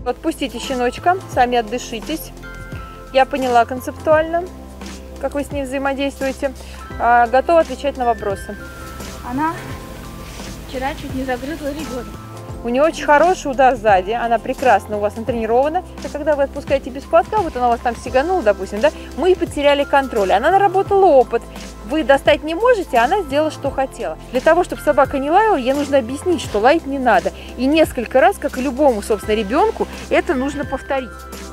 Отпустите щеночка, сами отдышитесь. Я поняла концептуально, как вы с ней взаимодействуете. Готова отвечать на вопросы. Она вчера чуть не загрызла ребенка. У нее очень хороший удар сзади, она прекрасно у вас натренирована. И когда вы отпускаете без поводка, вот она у вас там сиганула, допустим, да, мы потеряли контроль. Она наработала опыт. Вы достать не можете, а она сделала, что хотела. Для того, чтобы собака не лаяла, ей нужно объяснить, что лаять не надо. И несколько раз, как и любому, собственно, ребенку, это нужно повторить.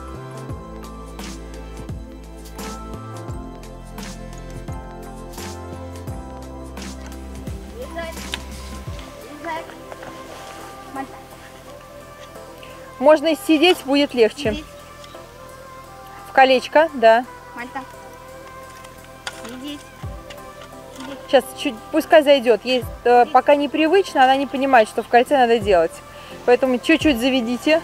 Можно и сидеть, будет легче. Сидеть. В колечко, да. Мальта. Сидеть. Сейчас чуть, пускай зайдет. Ей пока непривычно, она не понимает, что в кольце надо делать. Поэтому чуть-чуть заведите.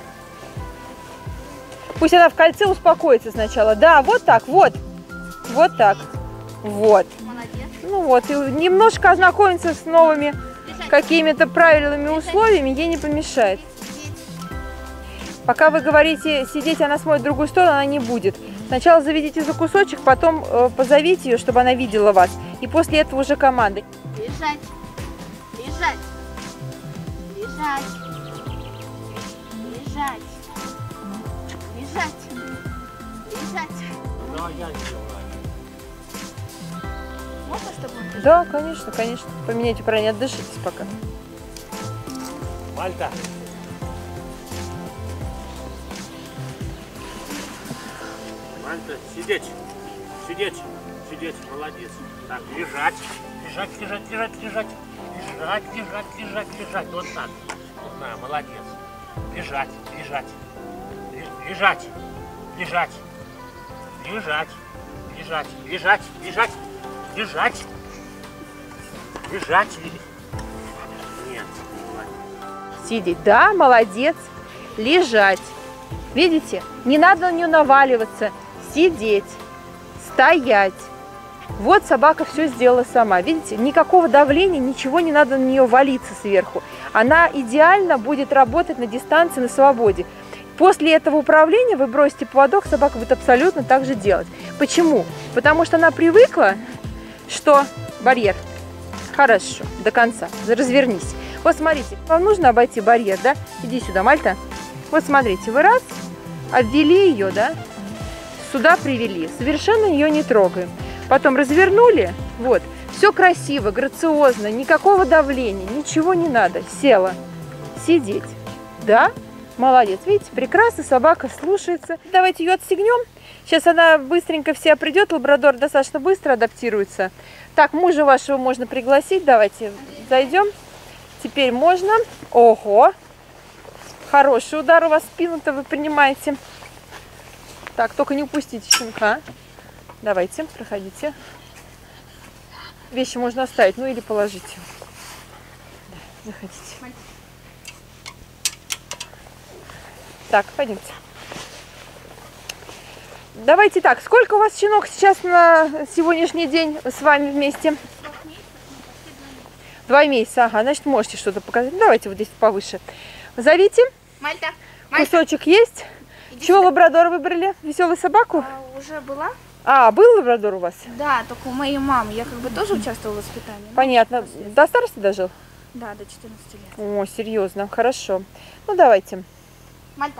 Пусть она в кольце успокоится сначала. Да, вот так, вот. Вот так. Вот. Молодец. Ну вот, и немножко ознакомиться с новыми какими-то правильными условиями ей не помешает. Пока вы говорите сидеть, она смотрит в другую сторону, она не будет. Сначала заведите за кусочек, потом позовите ее, чтобы она видела вас. И после этого уже команды. Лежать. Лежать. Лежать. Лежать. Лежать. Лежать. Да, я делаю. Можно, чтобы он лежал? Да, конечно, конечно. Поменяйте управление, отдышитесь пока. Мальта. Мальта, сидеть. Сидеть. Сидеть. Молодец. Так, лежать. Лежать, лежать, лежать, лежать. Лежать, лежать, лежать, лежать. Вот так. Вот на, молодец. Лежать, лежать. Лежать. Лежать. Лежать. Лежать. Лежать. Лежать. Лежать. Лежать. Нет. Сидеть. Да, молодец. Лежать. Видите? Не надо на нее наваливаться. Сидеть. Стоять. Вот собака все сделала сама. Видите? Никакого давления, ничего не надо на нее валиться сверху. Она идеально будет работать на дистанции, на свободе. После этого управления вы бросите поводок, собака будет абсолютно так же делать. Почему? Потому что она привыкла, что барьер. Хорошо, до конца. Развернись. Вот смотрите, вам нужно обойти барьер, да? Иди сюда, Мальта. Вот смотрите, вы раз, обвели ее, да? Сюда привели. Совершенно ее не трогаем. Потом развернули. Вот. Все красиво, грациозно, никакого давления, ничего не надо. Села. Сидеть. Да? Молодец. Видите, прекрасно, собака слушается. Давайте ее отстегнем. Сейчас она быстренько вся придет. Лабрадор достаточно быстро адаптируется. Так, мужа вашего можно пригласить. Давайте зайдем. Теперь можно. Ого! Хороший удар у вас в спину-то вы принимаете. Так, только не упустите щенка. Давайте, проходите. Вещи можно оставить, ну или положите. Да, заходите. Так, пойдемте. Давайте так, сколько у вас щенок сейчас на сегодняшний день с вами вместе? 2 месяца, ага, значит можете что-то показать. Давайте вот здесь повыше. Зовите. Мальта. Мальта. Кусочек есть. Иди Чего сюда. лабрадора выбрали? Веселую собаку? Уже была? А, был лабрадор у вас? Да, только у моей мамы. Я как бы тоже участвовала в воспитании. Понятно. До старости дожил? Да, до 14 лет. О, серьезно, хорошо. Ну, давайте. Мальта.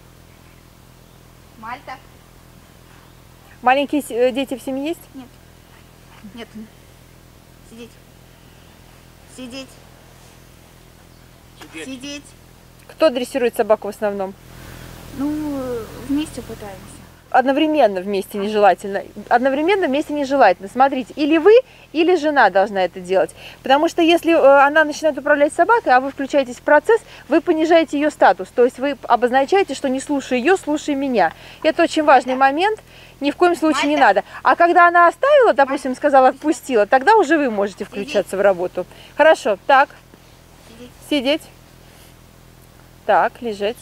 Мальта. Маленькие дети в семье есть? Нет. Нет. Сидеть. Сидеть. Сидеть. Сидеть. Кто дрессирует собаку в основном? Ну, вместе пытаемся. Одновременно вместе нежелательно. Одновременно вместе нежелательно. Смотрите, или вы, или жена должна это делать. Потому что если она начинает управлять собакой, а вы включаетесь в процесс, вы понижаете ее статус. То есть вы обозначаете, что не слушай ее, слушай меня. Это очень важный момент. Ни в коем случае не надо. А когда она оставила, допустим, сказала, отпустила, тогда уже вы можете включаться в работу. Хорошо. Так. Сидеть. Так, лежать.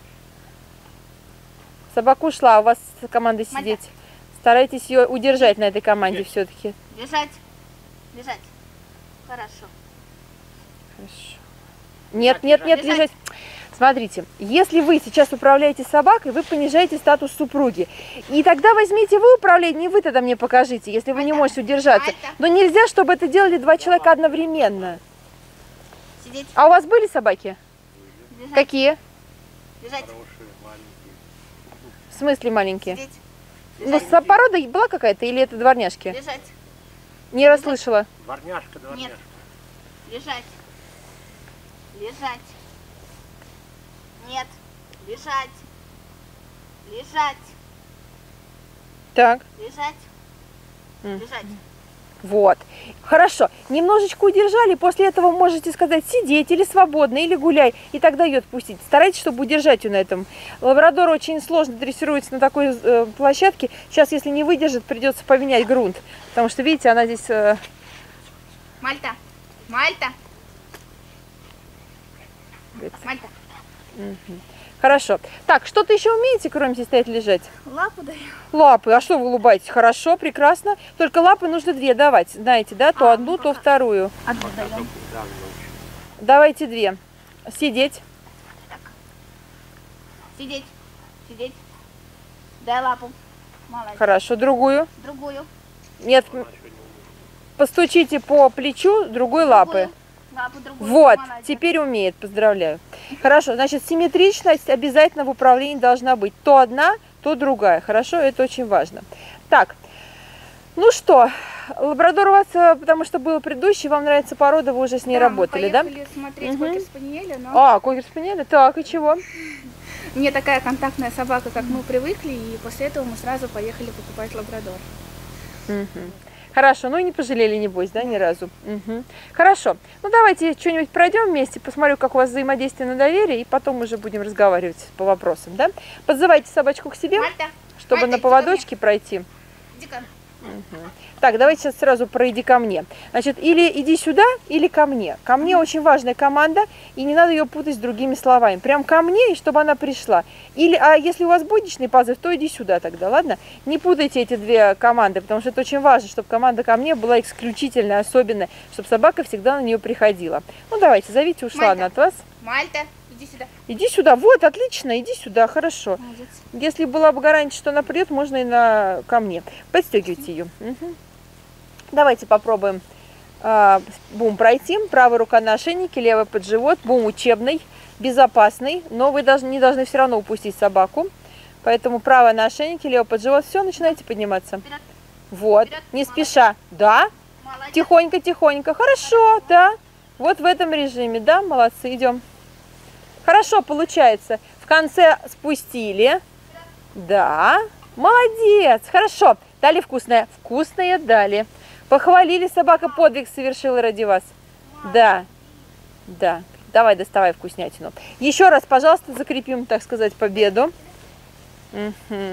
Собака ушла, а у вас команда сидеть. Старайтесь ее удержать на этой команде все-таки. Лежать. Лежать. Хорошо. Хорошо. Нет, нет, нет, лежать. Смотрите, если вы сейчас управляете собакой, вы понижаете статус супруги. И тогда возьмите вы управление, и вы тогда мне покажите, если вы не можете удержаться. Но нельзя, чтобы это делали два человека одновременно. Сидеть. А у вас были собаки? Лежать. Какие? Лежать. В смысле маленькие? Сидеть. Ну, порода была какая-то или это дворняжки? Лежать. Не расслышала. Дворняжка, дворняжка. Лежать. Лежать. Нет. Лежать. Лежать. Так. Лежать. Лежать. Вот. Хорошо. Немножечко удержали, после этого можете сказать сидеть или свободно, или гуляй, и тогда ее отпустить. Старайтесь, чтобы удержать ее на этом. Лабрадор очень сложно дрессируется на такой площадке. Сейчас, если не выдержит, придется поменять грунт. Потому что, видите, она здесь... Мальта. Мальта. Мальта. Хорошо. Так, что-то еще умеете, кроме сидеть, стоять, лежать? Лапу даю. Лапы. А что вы улыбаетесь? Хорошо, прекрасно. Только лапы нужно две давать. Знаете, да? То одну, то вторую. Одну даем. Давайте две. Сидеть. Сидеть. Сидеть. Дай лапу. Молодец. Хорошо. Другую. Другую. Нет. Постучите по плечу другой лапы. Лапу другую. Вот. Молодец. Теперь умеет. Поздравляю. Хорошо. Значит, симметричность обязательно в управлении должна быть. То одна, то другая. Хорошо? Это очень важно. Так. Ну что, лабрадор у вас, потому что был предыдущий, вам нравится порода, вы уже с ней работали, да? Мы поехали смотреть кокер-спаниеля, но... А, кокер-спаниеля? Так, и чего? Не такая контактная собака, как мы привыкли, и после этого мы сразу поехали покупать лабрадор. Хорошо, ну и не пожалели, небось, да, ни разу? Хорошо, ну давайте что-нибудь пройдем вместе, посмотрю, как у вас взаимодействие на доверие, и потом уже будем разговаривать по вопросам, да? Подзывайте собачку к себе, Мальта, чтобы Мальта, на поводочке пройти. иди-ка. Так, давайте сейчас сразу про иди ко мне. Значит, или иди сюда, или ко мне. Ко мне очень важная команда, и не надо ее путать с другими словами. Прям ко мне, и чтобы она пришла. Или, а если у вас будничный позыв, то иди сюда тогда, ладно? Не путайте эти две команды, потому что это очень важно, чтобы команда ко мне была исключительная, особенная, чтобы собака всегда на нее приходила. Ну, давайте, зовите, ушла Мальта. она от вас. Мальта, иди сюда. Иди сюда, вот, отлично, иди сюда, хорошо. Молодец. Если была бы гарантия, что она придет, можно и ко мне. Подстегивайте ее. Давайте попробуем бум пройти. Правая рука на ошейнике, левая под живот. Бум учебный, безопасный, но вы не должны все равно упустить собаку. Поэтому правая на ошейнике, левая под живот. Все, начинайте подниматься. Вперед. Вот, Вперед. не спеша. Да, Молодец. тихонько, тихонько. Хорошо, да. Вот в этом режиме, да, молодцы, идем. Хорошо получается. В конце спустили. Да, молодец, хорошо. Дали вкусное. Вкусное дали. Похвалили, собака подвиг совершила ради вас. Да, да. Давай, доставай вкуснятину. Еще раз, пожалуйста, закрепим, так сказать, победу. Вперед.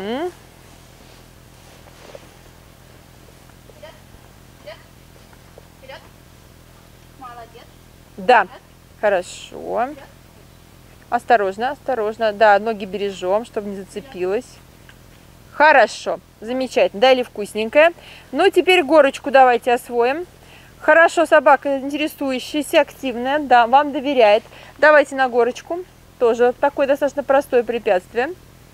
Вперед. Молодец. Да, хорошо. Осторожно, осторожно. Да, ноги бережем, чтобы не зацепилась. Хорошо, замечательно. Дали вкусненькое. Ну, теперь горочку давайте освоим. Хорошо, собака интересующаяся, активная. Да, вам доверяет. Давайте на горочку. Тоже такое достаточно простое препятствие.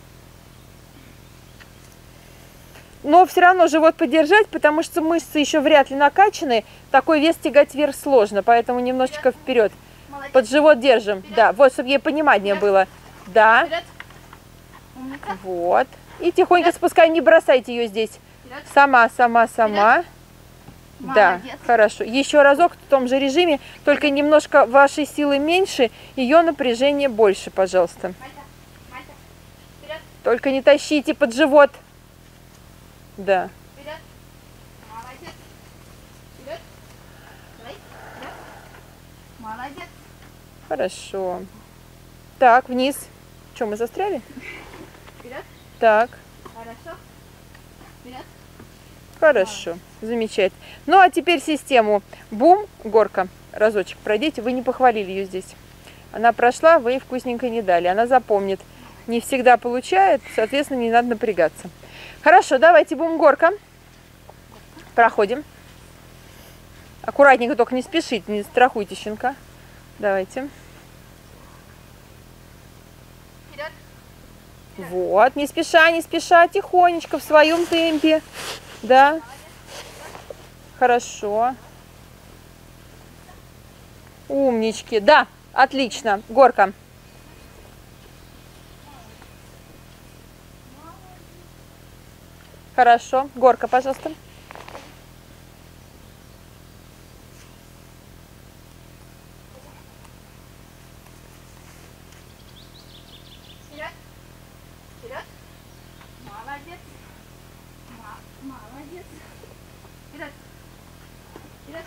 Но все равно живот поддержать, потому что мышцы еще вряд ли накачаны. Такой вес тягать вверх сложно, поэтому немножечко вперед. Молодец. Под живот держим. Да, вот, чтобы ей понимание было. Да, Вперед. Умница. вот. И тихонько спускаем, не бросайте ее здесь. Вперед. Сама, сама, сама. Да, Молодец. хорошо. Еще разок в том же режиме, только немножко вашей силы меньше, ее напряжение больше, пожалуйста. Мальта. Мальта. Вперед. Только не тащите под живот. Да. Вперед. Молодец. Вперед. Давай. Вперед. Молодец. Хорошо. Так, вниз. Что, мы застряли? Вперед. Так, Хорошо. Вперед. хорошо. Замечательно. Ну, а теперь систему бум, горка. Разочек пройдите. Вы не похвалили ее здесь. Она прошла, вы ей вкусненько не дали. Она запомнит. Не всегда получает, соответственно, не надо напрягаться. Хорошо, давайте бум, горка. Проходим. Аккуратненько, только не спешите, не страхуйте щенка. Давайте. Хорошо. Замечательно. Ну, а теперь систему бум, горка. Разочек пройдите. Вы не похвалили ее здесь. Она прошла, вы ей вкусненько не дали. Она запомнит. Не всегда получает, соответственно, не надо напрягаться. Хорошо, давайте бум, горка. Проходим. Аккуратненько, только не спешите, не страхуйте щенка. Давайте. Вот, не спеша, тихонечко, в своем темпе. Да. Хорошо. Умнички. Да, отлично. Горка. Хорошо. Горка, пожалуйста. Вперед. Молодец. Молодец. Вперед. Вперед.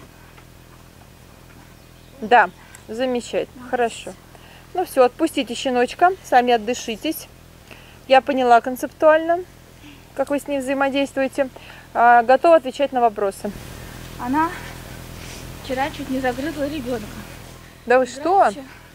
Да, замечательно. Хорошо. Ну все, отпустите щеночка, сами отдышитесь. Я поняла концептуально, как вы с ней взаимодействуете. Готова отвечать на вопросы. Она вчера чуть не загрызла ребенка. Да вы что?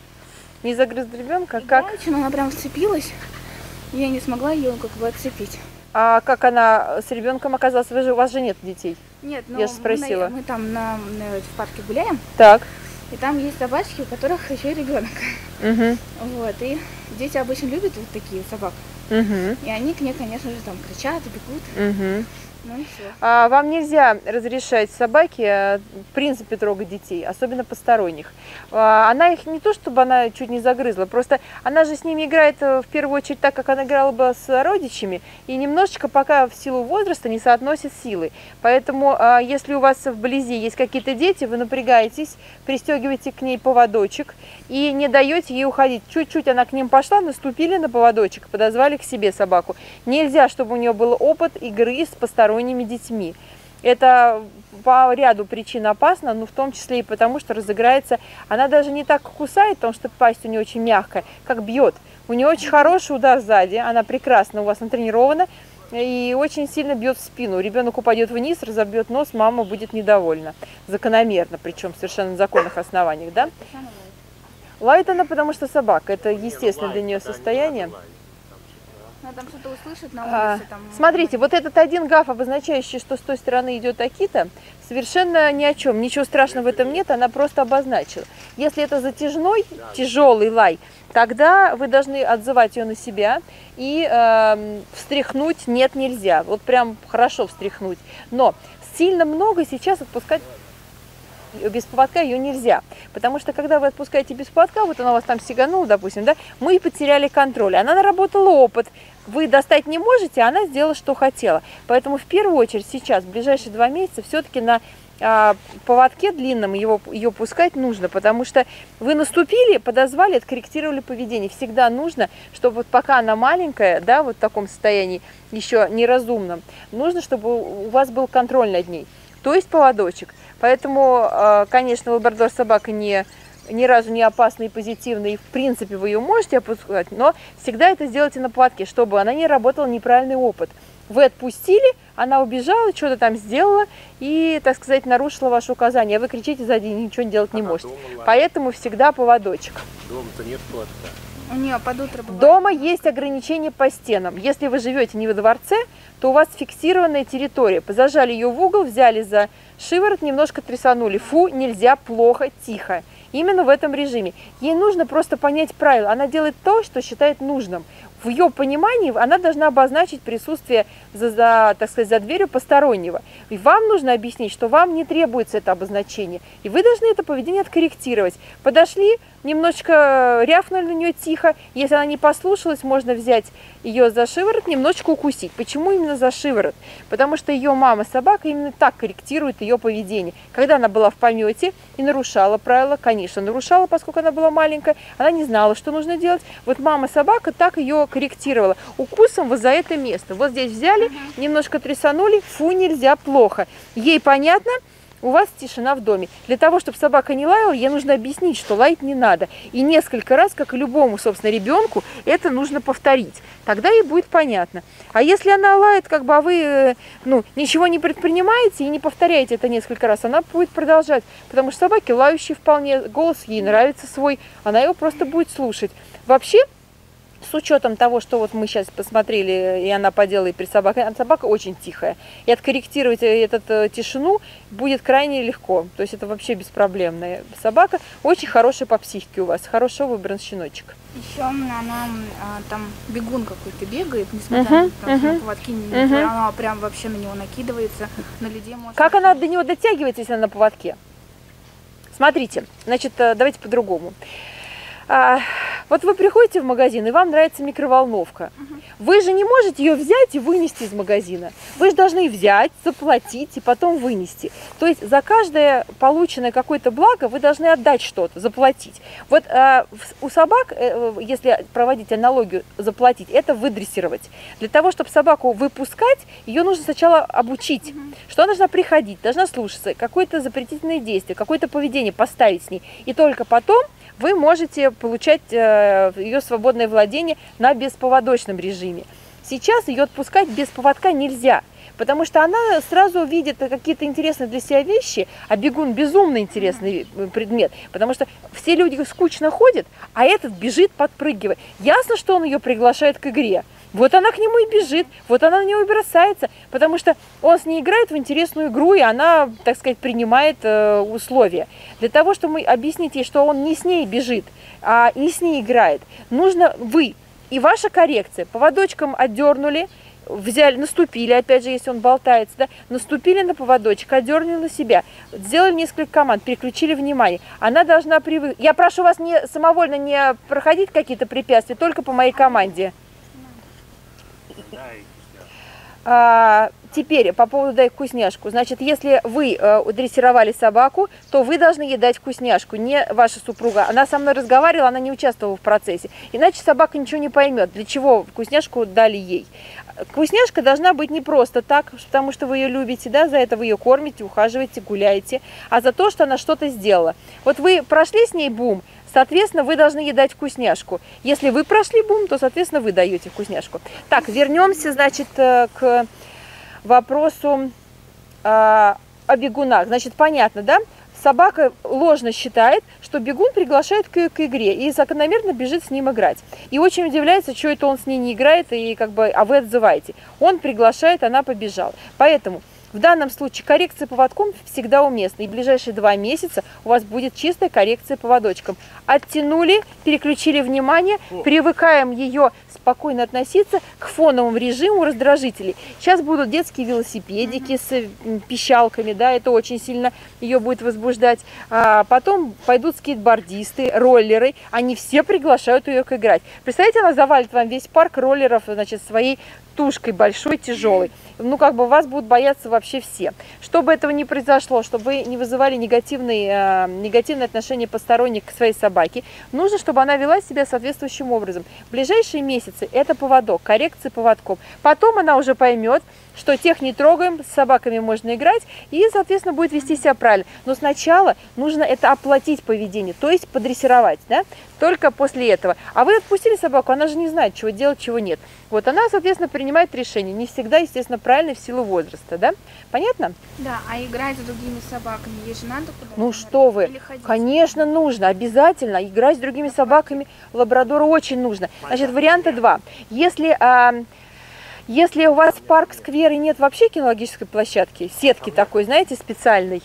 Не загрыз ребенка? Как? Но она прям вцепилась, и я не смогла ее как бы отцепить. А как она с ребенком оказалась? У вас же нет детей. Нет, но Я же спросила. мы там в парке гуляем, Так. и там есть собачки, у которых еще и ребенок. Угу. Вот, и дети обычно любят вот такие собак. Угу. И они к ней, конечно же, там кричат, бегут. Угу. Ну и все. Вам нельзя разрешать собаке, в принципе, трогать детей, особенно посторонних. Она их не то, чтобы она чуть не загрызла, просто она же с ними играет в первую очередь так, как она играла бы с родичами, и немножечко пока в силу возраста не соотносит силы. Поэтому, если у вас вблизи есть какие-то дети, вы напрягаетесь, пристегиваете к ней поводочек и не даете ей уходить. Чуть-чуть она к ним пошла, наступили на поводочек, подозвали к себе собаку. Нельзя, чтобы у нее был опыт игры с посторонними детьми. Это по ряду причин опасно, но в том числе и потому, что разыграется. Она даже не так кусает, потому что пасть у нее очень мягкая, как бьет. У нее очень хороший удар сзади, она прекрасно у вас натренирована и очень сильно бьет в спину. Ребенок упадет вниз, разобьет нос, мама будет недовольна. Закономерно, причем совершенно на законных основаниях, да? Лает она, потому что собака. Это естественно для нее состояние. Она там что-то услышит на улице. Смотрите, вот этот один гаф, обозначающий, что с той стороны идет Акита, совершенно ни о чем. Ничего страшного в этом нет, она просто обозначила. Если это затяжной, тяжелый лай, тогда вы должны отзывать ее на себя и встряхнуть нет, нельзя. Вот прям хорошо встряхнуть. Но сильно много сейчас отпускать без поводка ее нельзя, потому что когда вы отпускаете без поводка, вот она у вас там сиганула, допустим, да, мы потеряли контроль, она наработала опыт, вы достать не можете, а она сделала, что хотела. Поэтому в первую очередь сейчас, в ближайшие 2 месяца, все-таки на поводке длинном ее пускать нужно, потому что вы наступили, подозвали, откорректировали поведение. Всегда нужно, чтобы вот пока она маленькая, да, вот в таком состоянии, еще неразумном, нужно, чтобы у вас был контроль над ней, то есть поводочек. Поэтому, конечно, лабрадор собака ни разу не опасная и позитивная, и в принципе вы ее можете опускать, но всегда это сделайте на поводке, чтобы она не работала неправильный опыт. Вы отпустили, она убежала, что-то там сделала и, так сказать, нарушила ваши указания. А вы кричите сзади и ничего делать не можете. Поэтому всегда поводочек. Дома-то нет поводка. У нее под утро бывает. Дома есть ограничения по стенам. Если вы живете не во дворце, то у вас фиксированная территория. Зажали ее в угол, взяли за шиворот, немножко трясанули. Фу, нельзя, плохо, тихо. Именно в этом режиме. Ей нужно просто понять правила. Она делает то, что считает нужным. В ее понимании она должна обозначить присутствие так сказать, за дверью постороннего. И вам нужно объяснить, что вам не требуется это обозначение. И вы должны это поведение откорректировать. Подошли, немножечко рявкнули на нее тихо. Если она не послушалась, можно взять ее за шиворот, немножечко укусить. Почему именно за шиворот? Потому что ее мама-собака именно так корректирует ее поведение. Когда она была в помете и нарушала правила, конечно, нарушала, поскольку она была маленькая, она не знала, что нужно делать. Вот мама-собака так ее корректировала. Укусом вот за это место. Вот здесь взяли, немножко трясанули, фу, нельзя, плохо. Ей понятно, у вас тишина в доме. Для того, чтобы собака не лаяла, ей нужно объяснить, что лаять не надо. И несколько раз, как и любому, собственно, ребенку, это нужно повторить. Тогда ей будет понятно. А если она лает, как бы, а вы ничего не предпринимаете и не повторяете это несколько раз, она будет продолжать. Потому что собаки лающие вполне, голос ей нравится свой, она его просто будет слушать. Вообще, с учетом того, что вот мы сейчас посмотрели, и она поделает перед собакой, собака очень тихая. И откорректировать эту тишину будет крайне легко. То есть это вообще беспроблемная собака. Очень хорошая по психике у вас, хорошо выбран щеночек. Еще она там бегун какой-то бегает, несмотря на то, что на поводке она прям вообще на него накидывается, на людей может... Как она до него дотягивается, если она на поводке? Смотрите, значит, давайте по-другому. Вот вы приходите в магазин, и вам нравится микроволновка. Вы же не можете ее взять и вынести из магазина. Вы же должны взять, заплатить и потом вынести. То есть за каждое полученное какое-то благо вы должны отдать что-то, заплатить. Вот у собак, если проводить аналогию заплатить, это выдрессировать. Для того, чтобы собаку выпускать, ее нужно сначала обучить. Что она должна приходить, должна слушаться, какое-то запретительное действие, какое-то поведение поставить с ней. И только потом вы можете получать ее свободное владение на бесповодочном режиме. Сейчас ее отпускать без поводка нельзя, потому что она сразу видит какие-то интересные для себя вещи, а бегун безумно интересный предмет, потому что все люди скучно ходят, а этот бежит, подпрыгивая. Ясно, что он ее приглашает к игре. Вот она к нему и бежит, вот она на него и бросается, потому что он с ней играет в интересную игру, и она, так сказать, принимает условия. Для того, чтобы объяснить ей, что он не с ней бежит, а не с ней играет, нужно вы и ваша коррекция. Поводочком отдернули, взяли, наступили, опять же, если он болтается, да, наступили на поводочек, отдернули на себя, сделали несколько команд, переключили внимание. Она должна привыкнуть. Я прошу вас самовольно не проходить какие-то препятствия, только по моей команде. Теперь по поводу «дай вкусняшку». Значит, если вы дрессировали собаку, то вы должны ей дать вкусняшку, не ваша супруга. Она со мной разговаривала, она не участвовала в процессе. Иначе собака ничего не поймет, для чего вкусняшку дали ей. Вкусняшка должна быть не просто так, потому что вы ее любите, да, за это вы ее кормите, ухаживаете, гуляете, а за то, что она что-то сделала. Вот вы прошли с ней бум, соответственно, вы должны ей дать вкусняшку. Если вы прошли бум, то, соответственно, вы даете вкусняшку. Так, вернемся, значит, к вопросу о бегунах. Значит, понятно, да? Собака ложно считает, что бегун приглашает к игре и закономерно бежит с ним играть. И очень удивляется, что это он с ней не играет, и как бы, а вы отзываете. Он приглашает, она побежала. Поэтому в данном случае коррекция поводком всегда уместна. И в ближайшие 2 месяца у вас будет чистая коррекция поводочком. Оттянули, переключили внимание, привыкаем ее спокойно относиться к фоновому режиму раздражителей. Сейчас будут детские велосипедики с пищалками, да, это очень сильно ее будет возбуждать. Потом пойдут скейтбордисты, роллеры, они все приглашают ее играть. Представляете, она завалит вам весь парк роллеров, значит, своей тушкой большой, тяжелой. Ну, как бы вас будут бояться вообще все. Чтобы этого не произошло, чтобы вы не вызывали негативное отношение посторонних к своей собаке, нужно, чтобы она вела себя соответствующим образом. В ближайшие месяцы это поводок, коррекция поводком. Потом она уже поймет, что тех не трогаем, с собаками можно играть, и, соответственно, будет вести себя правильно. Но сначала нужно это оплатить поведение, то есть подрессировать, да? Только после этого. А вы отпустили собаку, она же не знает, чего делать, чего нет. Вот она, соответственно, принимает решение. Не всегда, естественно, правильно в силу возраста, да? Понятно? Да, а играть с другими собаками, ей же надо куда-то? Ну что вы, конечно, нужно, обязательно. Играть с другими собаками лабрадору очень нужно. Значит, варианта 2. Если у вас парк, сквер и нет вообще кинологической площадки, сетки такой, знаете, специальной,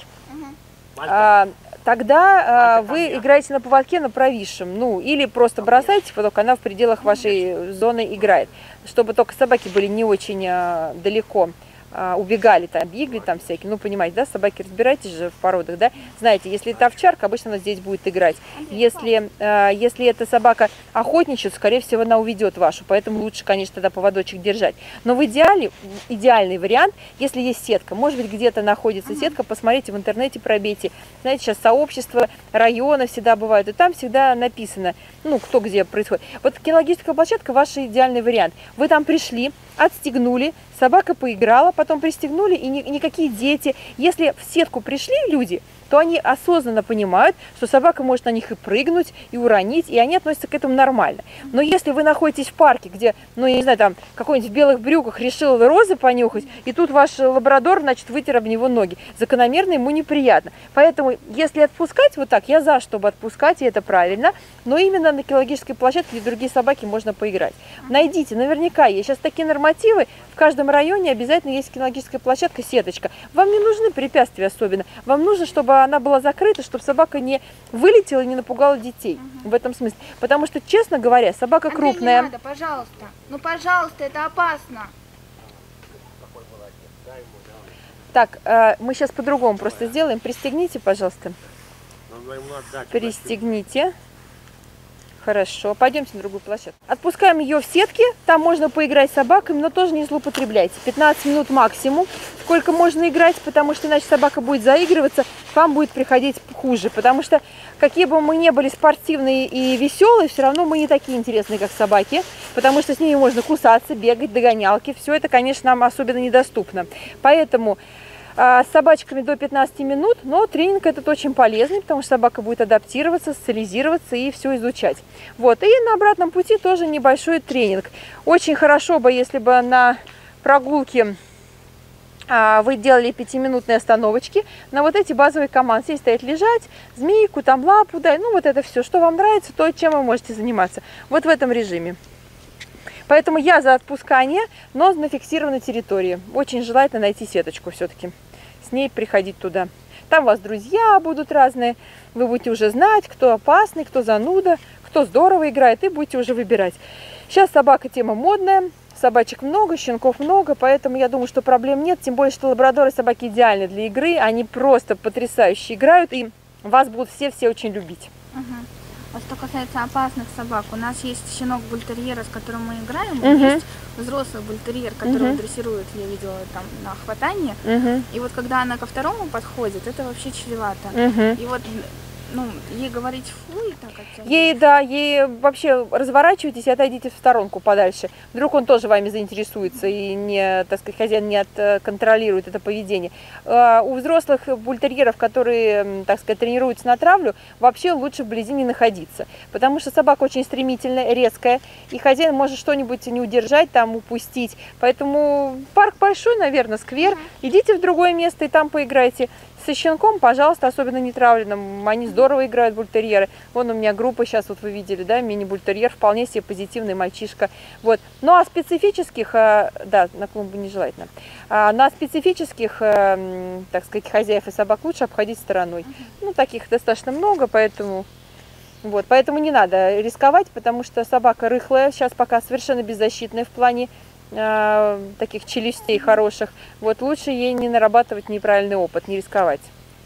тогда вы играете на поводке на провисшем, ну, или просто бросаете поводок, она в пределах вашей зоны играет, чтобы только собаки были не очень далеко, убегали, там, бегали там всякие, ну, понимаете, да, собаки, разбирайтесь же в породах, да, знаете, если это овчарка, обычно она здесь будет играть, если это собака охотничает, скорее всего, она уведет вашу, поэтому лучше, конечно, тогда поводочек держать, но в идеале, идеальный вариант, если есть сетка, может быть, где-то находится сетка, посмотрите в интернете, пробейте, знаете, сейчас сообщества, района всегда бывают, и там всегда написано, ну, кто где происходит, вот кинологическая площадка, ваш идеальный вариант, вы там пришли, отстегнули, собака поиграла, потом пристегнули, и никакие дети. Если в сетку пришли люди, то они осознанно понимают, что собака может на них и прыгнуть, и уронить, и они относятся к этому нормально. Но если вы находитесь в парке, где, ну, я не знаю, там, какой-нибудь в белых брюках решил розы понюхать, и тут ваш лабрадор, значит, вытер об него ноги, закономерно ему неприятно. Поэтому, если отпускать вот так, я за, чтобы отпускать, и это правильно, но именно на кинологической площадке, где другие собаки, можно поиграть. Найдите, наверняка есть. Сейчас такие нормативы, в каждом каждом районе обязательно есть кинологическая площадка, сеточка. Вам не нужны препятствия особенно. Вам нужно, чтобы она была закрыта, чтобы собака не вылетела и не напугала детей. В этом смысле. Потому что, честно говоря, собака Андрей, крупная. не надо, пожалуйста. Ну, пожалуйста, это опасно. Так, мы сейчас по-другому просто сделаем. Пристегните, пожалуйста. Пристегните. Хорошо, пойдемте на другую площадку. Отпускаем ее в сетке, там можно поиграть с собаками, но тоже не злоупотребляйте. 15 минут максимум, сколько можно играть, потому что иначе собака будет заигрываться, к вам будет приходить хуже. Потому что какие бы мы ни были спортивные и веселые, все равно мы не такие интересные, как собаки. Потому что с ними можно кусаться, бегать, догонялки. Все это, конечно, нам особенно недоступно. Поэтому с собачками до 15 минут, но тренинг этот очень полезный, потому что собака будет адаптироваться, социализироваться и все изучать. Вот. И на обратном пути тоже небольшой тренинг. Очень хорошо бы, если бы на прогулке вы делали 5-минутные остановочки на вот эти базовые команды. Здесь стоять, лежать, змейку, там лапу дай, ну вот это все, что вам нравится, то, чем вы можете заниматься. Вот в этом режиме. Поэтому я за отпускание, но на фиксированной территории. Очень желательно найти сеточку все-таки. С ней приходить туда. Там у вас друзья будут разные. Вы будете уже знать, кто опасный, кто зануда, кто здорово играет. И будете уже выбирать. Сейчас собака тема модная. Собачек много, щенков много. Поэтому я думаю, что проблем нет. Тем более, что лабрадоры собаки идеальны для игры. Они просто потрясающе играют. И вас будут все очень любить. А что касается опасных собак, у нас есть щенок бультерьера, с которым мы играем, и есть взрослый бультерьер, которого дрессируют, я видела там на хватании. И вот когда она ко второму подходит, это вообще чревато. И вот, ну, ей говорить фу и так оттягивать. Ей вообще разворачивайтесь и отойдите в сторонку подальше. Вдруг он тоже вами заинтересуется и не, так сказать, хозяин не контролирует это поведение. У взрослых бультерьеров, которые, так сказать, тренируются на травлю, вообще лучше вблизи не находиться. Потому что собака очень стремительная, резкая, и хозяин может что-нибудь не удержать, там упустить. Поэтому парк большой, наверное, сквер. Идите в другое место и там поиграйте. Со щенком, пожалуйста, особенно не травленным. Они здорово играют, бультерьеры. Вон у меня группа, сейчас вот вы видели, да, мини-бультерьер, вполне себе позитивный мальчишка. Вот. Ну а специфических, да, на клумбу нежелательно, на специфических, так сказать, хозяев и собак лучше обходить стороной. Ну, таких достаточно много, поэтому... Вот, поэтому не надо рисковать, потому что собака рыхлая, сейчас пока совершенно беззащитная в плане таких челюстей хороших. Вот лучше ей не нарабатывать неправильный опыт, не рисковать.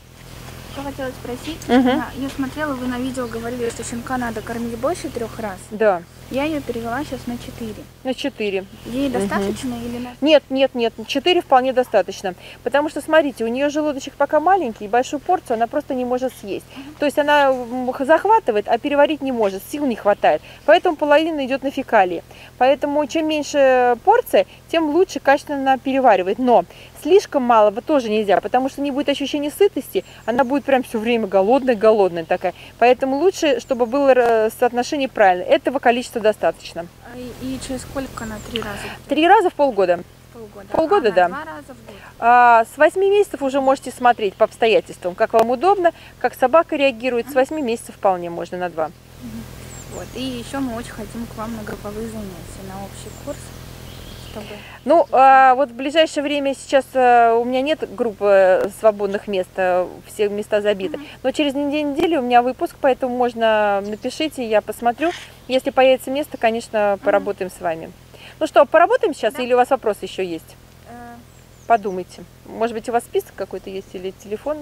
Что хотела спросить, я смотрела, вы на видео говорили, что щенка надо кормить больше 3 раз. Да. Я ее перевела сейчас на 4. На 4. Ей достаточно или на... Нет, 4 вполне достаточно. Потому что, смотрите, у нее желудочек пока маленький, и большую порцию она просто не может съесть. То есть она захватывает, а переварить не может, сил не хватает. Поэтому половина идет на фекалии. Поэтому чем меньше порция, тем лучше качественно переваривает. Но слишком малого тоже нельзя, потому что не будет ощущения сытости, она будет прям все время голодная такая. Поэтому лучше, чтобы было соотношение правильное. Этого количества достаточно. И через сколько на 3 раза? 3 раза в полгода. Полгода, да. 2 раза в год? С 8 месяцев уже можете смотреть по обстоятельствам, как вам удобно, как собака реагирует. С 8 месяцев вполне можно на 2. Вот. И еще мы очень хотим к вам на групповые занятия, на общий курс. Чтобы... Ну, вот в ближайшее время сейчас у меня нет группы свободных мест, все места забиты. Но через неделю у меня выпуск, поэтому можно напишите, я посмотрю. Если появится место, конечно, поработаем с вами. Ну что, поработаем сейчас, или у вас вопросы еще есть? Подумайте. Может быть, у вас список какой-то есть или телефон?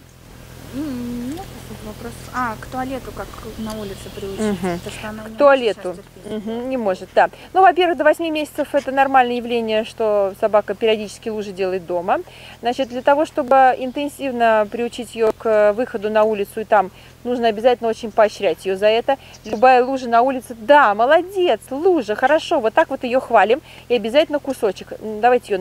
Нет вопросов. К туалету как на улице приучить? То, что она к туалету не может, да. Ну, во-первых, до 8 месяцев это нормальное явление, что собака периодически лужи делает дома. Значит, для того, чтобы интенсивно приучить ее к выходу на улицу, и там нужно обязательно очень поощрять ее за это. Любая лужа на улице, да, молодец, лужа, хорошо, вот так вот ее хвалим. И обязательно кусочек. Давайте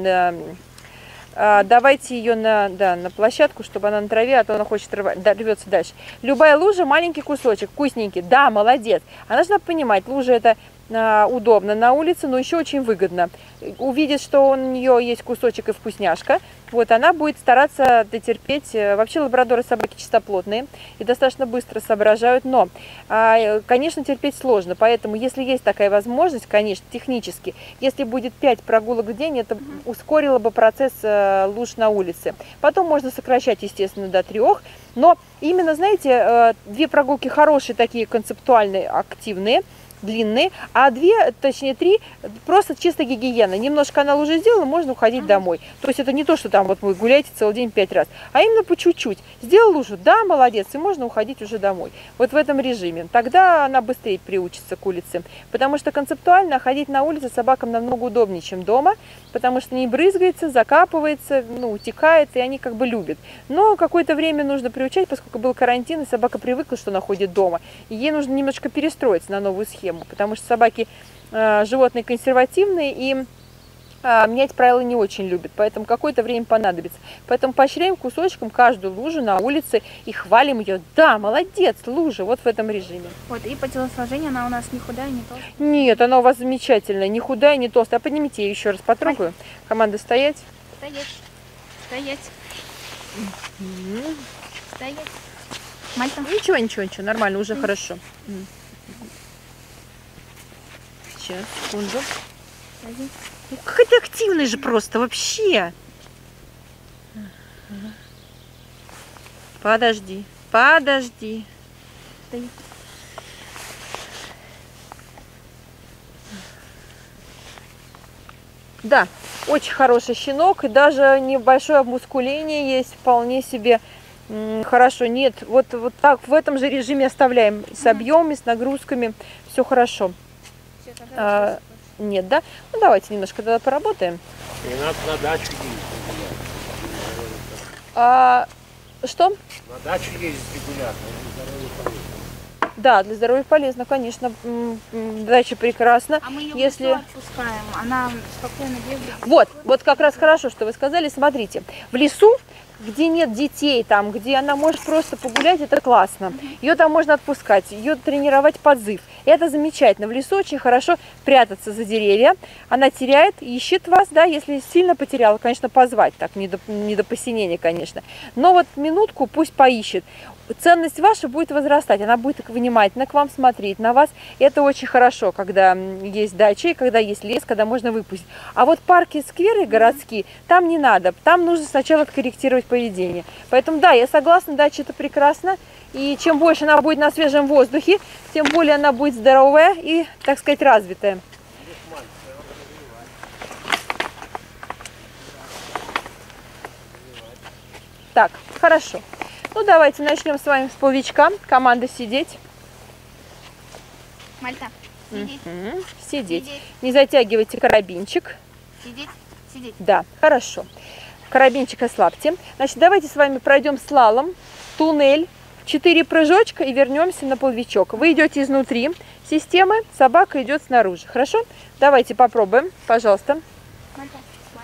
ее на площадку, чтобы она на траве, а то она хочет рвется дальше. Любая лужа, маленький кусочек, вкусненький, да, молодец. Она должна понимать, лужа это удобно на улице, но еще очень выгодно. Увидит, что у нее есть кусочек и вкусняшка, вот она будет стараться дотерпеть. Вообще лабрадоры собаки чистоплотные и достаточно быстро соображают, но, конечно, терпеть сложно, поэтому если есть такая возможность, конечно, технически, если будет 5 прогулок в день, это ускорило бы процесс луж на улице. Потом можно сокращать, естественно, до 3, но именно, знаете, 2 прогулки хорошие, такие концептуальные, активные, длинные, а 2, точнее 3, просто чисто гигиена. Немножко она лужи сделала, можно уходить домой. То есть это не то, что там вот вы гуляете целый день 5 раз, а именно по чуть-чуть. Сделал лужу, да, молодец, и можно уходить уже домой. Вот в этом режиме. Тогда она быстрее приучится к улице. Потому что концептуально ходить на улице собакам намного удобнее, чем дома, потому что не брызгается, закапывается, утекает, и они как бы любят. Но какое-то время нужно приучать, поскольку был карантин, и собака привыкла, что она ходит дома. И ей нужно немножко перестроиться на новую схему. Потому что собаки животные консервативные и менять правила не очень любят, поэтому какое-то время понадобится. Поэтому поощряем кусочком каждую лужу на улице и хвалим ее. Да, молодец, лужа, вот в этом режиме. Вот, и по телосложению она у нас не худая, не толстая? Нет, она у вас замечательная, не худая, не толстая. А поднимите ее еще раз, потрогаю. Команда стоять. Стоять. Стоять. Стоять. Мальта. Ничего, нормально, уже хорошо. Сейчас, секунду. Какая ты активная же просто, вообще. Подожди. Стоит. Да, очень хороший щенок, и даже небольшое обмускуление есть, вполне себе хорошо. Нет, вот так в этом же режиме оставляем, с объемами, с нагрузками, все хорошо. Нет, да? Ну давайте немножко тогда поработаем. И надо на дачу ездить. Что? На дачу ездить регулярно. Да, для здоровья полезно, конечно. Дача прекрасна. А мы ее если отпускаем, она спокойно бегает. Вот как раз хорошо, что вы сказали. Смотрите, в лесу, где нет детей, там, где она может просто погулять, это классно. Ее там можно отпускать, ее тренировать подзыв. Это замечательно. В лесу очень хорошо прятаться за деревья. Она теряет, ищет вас, да, если сильно потеряла, конечно, позвать, так, не до посинения, конечно. Но вот минутку пусть поищет. Ценность ваша будет возрастать, она будет внимательно к вам смотреть, на вас. Это очень хорошо, когда есть дача, и когда есть лес, когда можно выпустить. А вот парки, скверы городские, там не надо, там нужно сначала откорректировать поведение. Поэтому да, я согласна, дача это прекрасно. И чем больше она будет на свежем воздухе, тем более она будет здоровая и, так сказать, развитая. Так, хорошо. Ну, давайте начнем с вами с половичка. Команда сидеть. Мальта, сидеть. Сидеть. Не затягивайте карабинчик. Сидеть. Да, хорошо. Карабинчик ослабьте. Значит, давайте с вами пройдем слалом, туннель, 4 прыжочка и вернемся на половичок. Вы идете изнутри системы, собака идет снаружи. Хорошо? Давайте попробуем, пожалуйста. Мальта.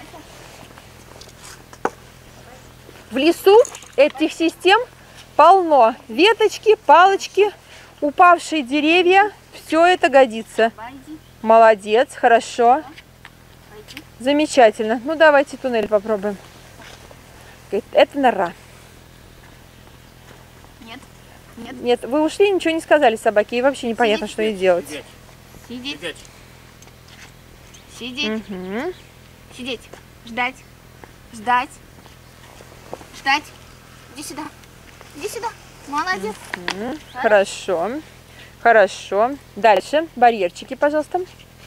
В лесу этих систем полно. Веточки, палочки, упавшие деревья. Все это годится. Молодец, хорошо. Замечательно. Ну, давайте туннель попробуем. Это нора. Нет, вы ушли, ничего не сказали собаке, и вообще непонятно, что ей делать. Сидеть. Сидеть. Ждать. Иди сюда. Молодец. Хорошо. Дальше. Барьерчики, пожалуйста.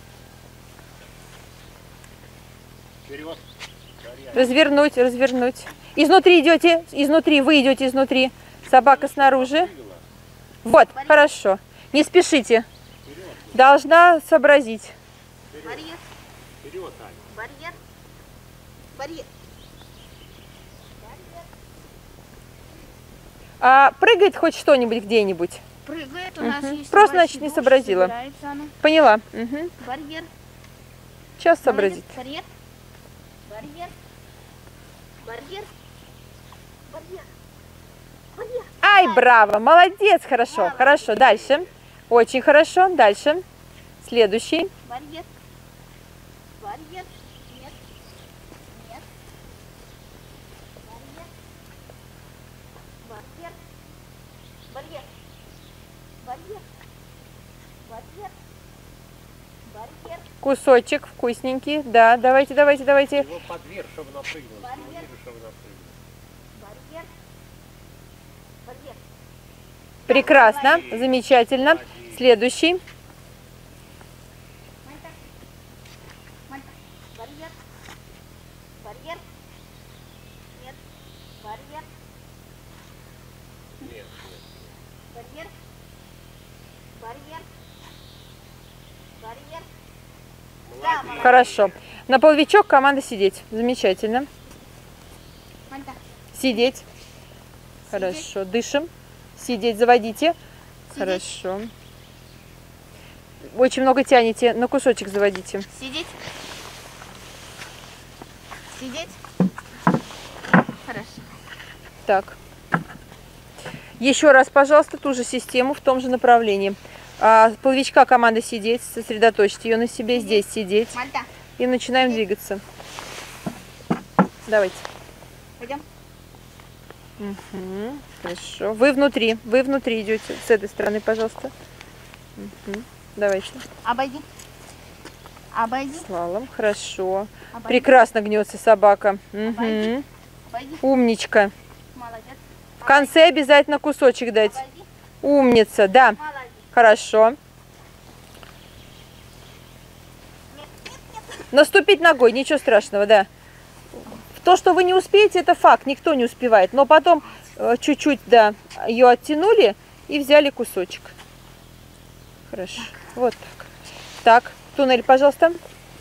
Вперед. Развернуть. Изнутри идете, вы идете изнутри. Собака снаружи. Вот, хорошо. Не спешите. Должна сообразить. Барьер. Вперед, Аня. Барьер. Прыгает хоть что-нибудь где-нибудь? Прыгает, у нас есть. Просто, значит, не сообразила. Поняла. Барьер. Сейчас сообразит. Барьер. Ай, браво, молодец, хорошо. Дальше. Очень хорошо, дальше. Следующий. Барьер. Барьер. Нет. Нет. Барьер. Барьер. Барьер. Барьер. Барьер. Барьер. Кусочек вкусненький. Да, давайте. Его под дверь, чтобы напрыгнуть. Барьер. Не вижу, чтобы напрыгнуть. Барьер. Барьер. Прекрасно, замечательно. Следующий. Мальта. Мальта. Барьер. Барьер. Нет. Барьер. Нет, Барьер. Барьер. Барьер. Да, молодец. Хорошо. На половичок команда сидеть. Замечательно. Мальта. Сидеть. Хорошо. Дышим. Сидеть, заводите. Хорошо. Очень много тянете. На кусочек заводите. Сидеть. Сидеть. Хорошо. Так. Еще раз, пожалуйста, ту же систему в том же направлении. Половичка команда сидеть. Сосредоточьте ее на себе. Здесь сидеть. Мальта. И начинаем двигаться. Давайте. Пойдем. Угу, хорошо. Вы внутри идете. С этой стороны, пожалуйста. Угу. Давайте. Обойди. Обойди. Слалом. Хорошо. Обойди. Прекрасно гнется собака. Угу. Обойди. Обойди. Умничка. Молодец. В конце обязательно кусочек дать. Обойди. Умница, да. Молодец. Хорошо. Наступить ногой, ничего страшного, да. То, что вы не успеете, это факт, никто не успевает. Но потом чуть-чуть, да, ее оттянули и взяли кусочек. Хорошо, вот так. Так, туннель, пожалуйста.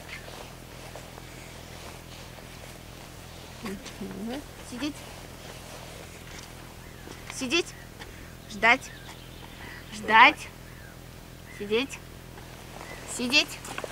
Сидеть. Сидеть. Ждать. Ждать. Сидеть. Сидеть.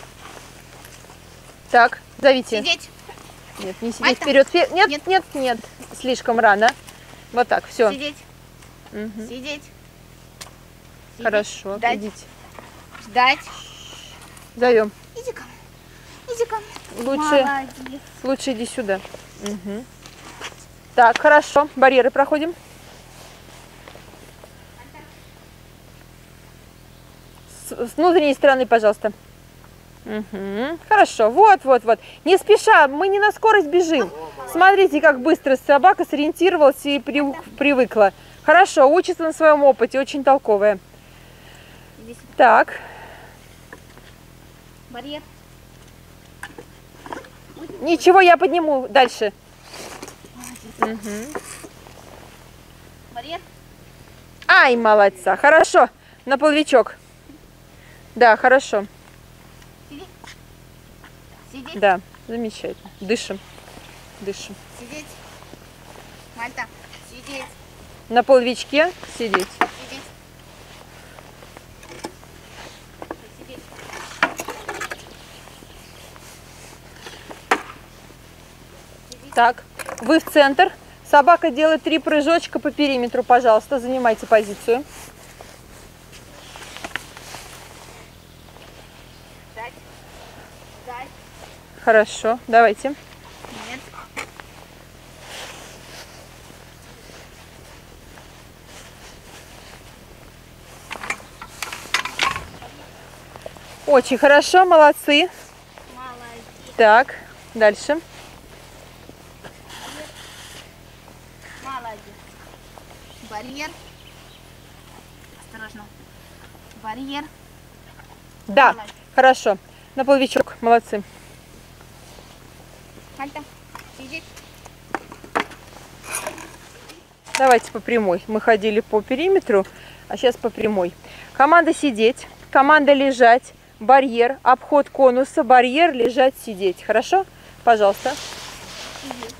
Так, зовите. Сидеть. Нет, не сидеть Мальта. вперед. Нет, Нет. нет, нет, слишком рано. Вот так, все. Сидеть. Угу. Сидеть. Сидеть. Хорошо, Ждать. идите. Ждать. Зовем. Иди ко мне. Иди ко мне. Лучше, Молодец. лучше иди сюда. Угу. Так, хорошо. Барьеры проходим. С внутренней стороны, пожалуйста. Угу. Хорошо. Вот. Не спеша, мы не на скорость бежим. Смотрите, как быстро собака сориентировалась и привыкла. Хорошо, учится на своем опыте, очень толковая. Иди сюда. Так, Барьер. ничего, я подниму дальше. Угу. Барьер. Ай, молодца. Хорошо, на половичок. Да, хорошо. Сидеть. Сидеть. Да, замечательно. Дышим. Дышим. Сидеть. Мальта. Сидеть. На половичке сидеть. Сидеть. Сидеть. Так, вы в центр. Собака делает 3 прыжочка по периметру, пожалуйста, занимайте позицию. Ждать. Ждать. Хорошо, давайте. Нет. Очень хорошо, молодцы. Молодец. Так, дальше. Молодец. Барьер. Осторожно. Барьер. Да, Молодец. хорошо. На половичок, молодцы. Мальта. Сидеть. Давайте по прямой. Мы ходили по периметру, а сейчас по прямой. Команда сидеть, команда лежать, барьер, обход конуса, барьер, лежать, сидеть. Хорошо? Пожалуйста. Сидеть.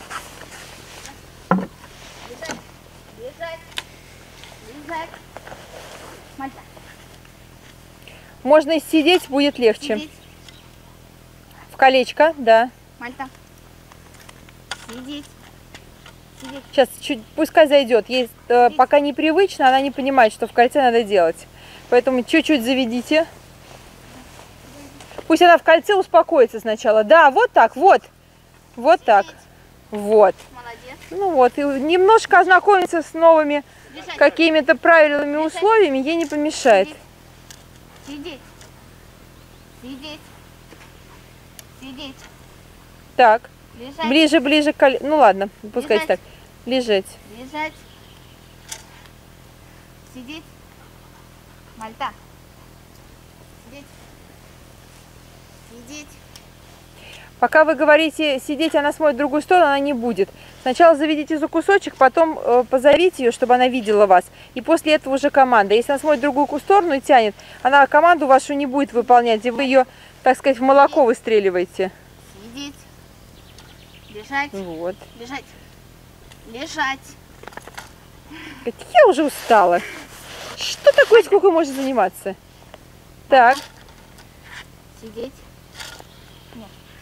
Лежать. Лежать. Лежать. Мальта. Можно и сидеть, будет легче. Сидеть. В колечко, да. Мальта. Сидеть. Сидеть. Сейчас чуть, пускай зайдет. Ей пока непривычно, она не понимает, что в кольце надо делать. Поэтому чуть-чуть заведите. Пусть она в кольце успокоится сначала. Да, вот так, вот. Вот так. Вот. Молодец. Ну вот, и немножко ознакомиться с новыми какими-то правильными условиями ей не помешает. Сидеть. Сидеть. Сидеть. Так, Лежать. ближе к Ну ладно, пускай Лежать. так. Лежать. Лежать. Сидеть. Мальта. Сидеть. Сидеть. Пока вы говорите сидеть, она смотрит в другую сторону, она не будет. Сначала заведите за кусочек, потом позовите ее, чтобы она видела вас. И после этого уже команда. Если она смотрит в другую сторону и тянет, она команду вашу не будет выполнять, и вы ее, так сказать, в молоко выстреливаете. Сидеть. Лежать. Вот. Лежать. Лежать. Говорит, я уже устала. Что такое, сколько можно заниматься? Так. Сидеть. Нет.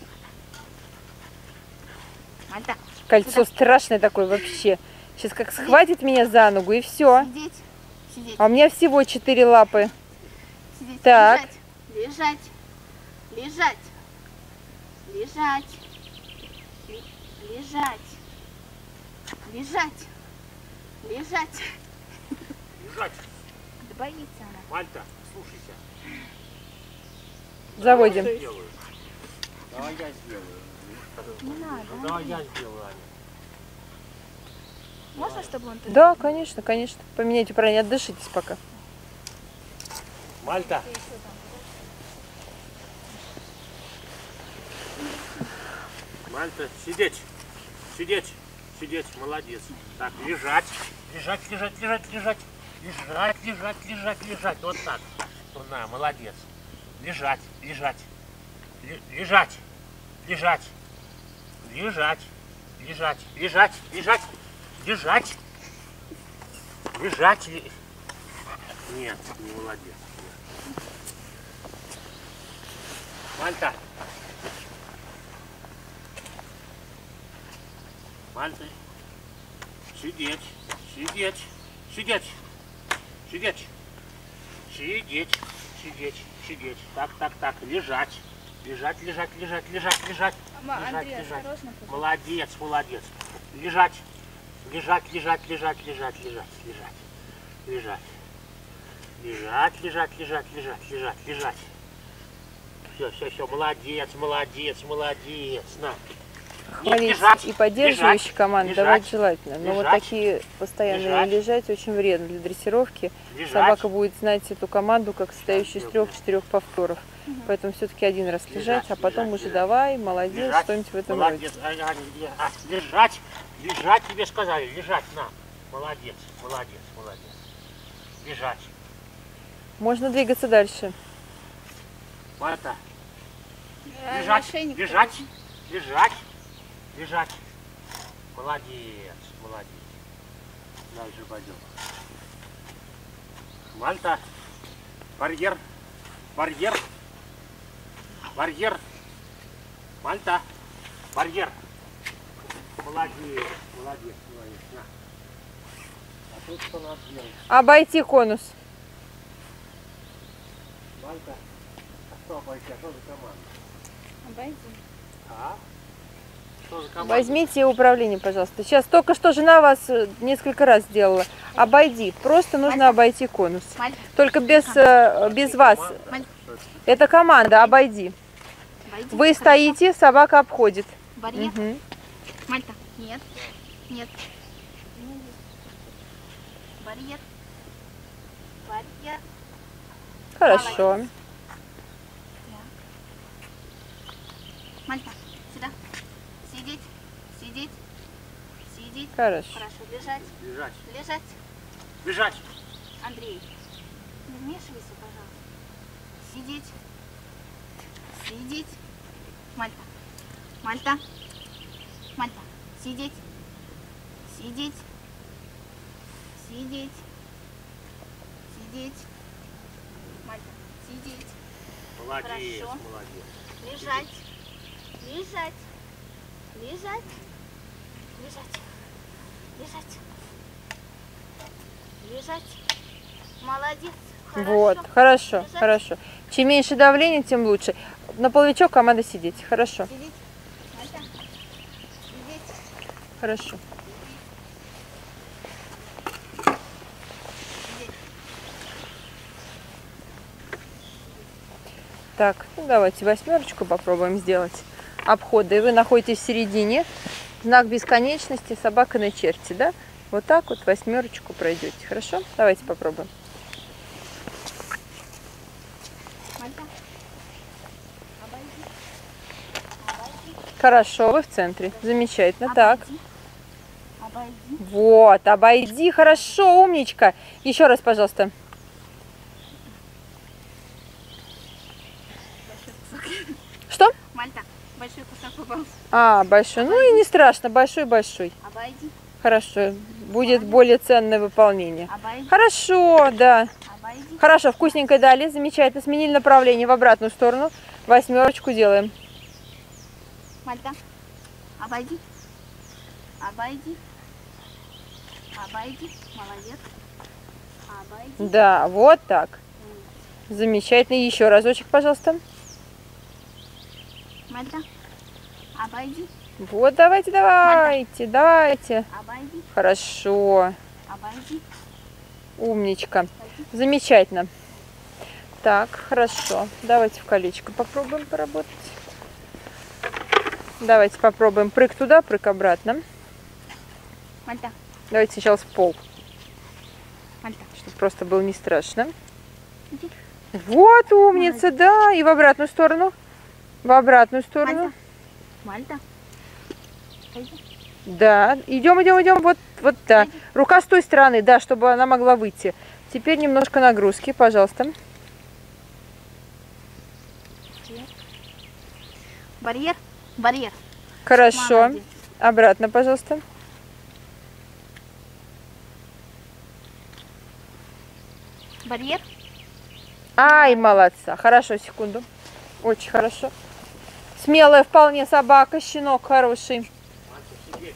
Мальта. Кольцо страшное такое вообще. Сейчас как схватит меня за ногу и все. Сидеть. Сидеть. А у меня всего 4 лапы. Сидеть. Так. Лежать. Лежать. Лежать. Лежать. Лежать. Лежать. Лежать. Да боится она. Мальта, слушайся. Заводим. Я сделаю. Давай я сделаю. Не надо. Ну, давай я сделаю, Аня. Можно, чтобы он... Да, конечно, конечно. Поменяйте управление, отдышитесь пока. Мальта. Мальта, сидеть. Сидеть. Сидеть, молодец. Так, лежать. Лежать, лежать, лежать, лежать. Лежать, лежать, лежать, лежать. Вот так. Вот на, молодец. Лежать, лежать. Лежать. Лежать. Лежать. Лежать. Лежать. Лежать. Лежать. Лежать. Нет, не молодец. Мальта. Мальта. Сидеть. Сидеть. Сидеть. Сидеть. Сидеть. Сидеть. Сидеть. Так, так, так. Лежать. Лежать, лежать, лежать, лежать, лежать. Лежать, Андрей, лежать. осторожно. Молодец, молодец. Лежать. Лежать, лежать, лежать, лежать, лежать, лежать. Лежать. Лежать, лежать, лежать, лежать, лежать, лежать. Все, все, все. Молодец, молодец, молодец. На. Нет, Хвалить лежать, и поддерживающие лежать, команды лежать, давать желательно. Но вот лежать, такие постоянные лежать. лежать очень вредно для дрессировки. Лежать. Собака будет знать эту команду как состоящую из 3-4 повторов. Поэтому все-таки один раз лежать, а потом лежать, уже лежать. давай, молодец, Лежать. что-нибудь в этом Молодец. роде. Лежать. Лежать тебе сказали. Лежать. На. Молодец. Молодец. Молодец. Лежать. Можно двигаться дальше. Марта. Лежать. Лежать. Лежать. Лежать. Молодец. Молодец. Дальше пойдем. Мальта. Барьер. Барьер. Барьер. Мальта. Барьер. Молодец. Молодец. Молодец. На. А тут что надо делать? Обойти конус. Мальта. А что обойти? А что за команда? Обойди. А? Что за команда? Возьмите управление, пожалуйста. Сейчас только что жена вас несколько раз сделала. Обойди. Просто нужно обойти конус. Мальта. Только без вас. Мальта. Это команда, обойди. Обойди. Вы Хорошо. стоите, собака обходит. Барьер. Мгм. Мальта. Нет. Нет. Барьер. Барьер. Хорошо. Мальта. Сюда. Сидеть. Сидеть. Сидеть. Хорошо. Хорошо. Лежать. Лежать. Лежать. Лежать. Андрей. Не вмешивайся, пожалуйста. Сидеть. Сидеть. Мальта. Мальта. Мальта. Сидеть. Сидеть. Сидеть. Сидеть. Мальта. Сидеть. Молодец. Хорошо. Молодец. Лежать. Лежать. Лежать. Лежать. Лежать. Лежать. Молодец. Хорошо. Вот, хорошо, Лежать. хорошо. Чем меньше давления, тем лучше. На половичок команда сидеть. Хорошо. Сидеть. Мальта. Сидеть. Хорошо. Так, ну давайте восьмерочку попробуем сделать. Обходы. И вы находитесь в середине. Знак бесконечности, собака на черте, да? Вот так вот восьмерочку пройдете. Хорошо? Давайте попробуем. Мальта. Обойди. Обойди. Хорошо, вы в центре. Замечательно. Так. Обойди. Вот, обойди. Хорошо, умничка. Еще раз, пожалуйста. Что? Мальта. Большой кусок попал. А, большой. Ну и не страшно. Большой-большой. Обойди. Хорошо. Будет более ценное выполнение. Обойди. Хорошо, да. Обойди. Хорошо, вкусненько дали. Замечательно. Сменили направление в обратную сторону. Восьмерочку делаем. Мальта. Обойди. Обойди. Обойди. Молодец. Обойди. Да, вот так. Замечательно. Еще разочек, пожалуйста. Мальта. Обойди. Вот, давайте, давайте, давайте. Обойди. Хорошо. Обойди. Умничка. Замечательно. Так, хорошо. Давайте в колечко попробуем поработать. Давайте попробуем прыг туда, прыг обратно. Мальта. Давайте сначала в пол, Мальта. чтобы просто было не страшно. Иди. Вот умница, да. И в обратную сторону. В обратную сторону. Мальта. Пойди. Да. Идем, идем, идем. Вот, вот, да. Рука с той стороны, да, чтобы она могла выйти. Теперь немножко нагрузки, пожалуйста. Барьер. Барьер. Хорошо. Молодец. Обратно, пожалуйста. Барьер. Ай, молодца. Хорошо, секунду. Очень хорошо. Смелая вполне собака, щенок хороший. Мальчик, сидеть.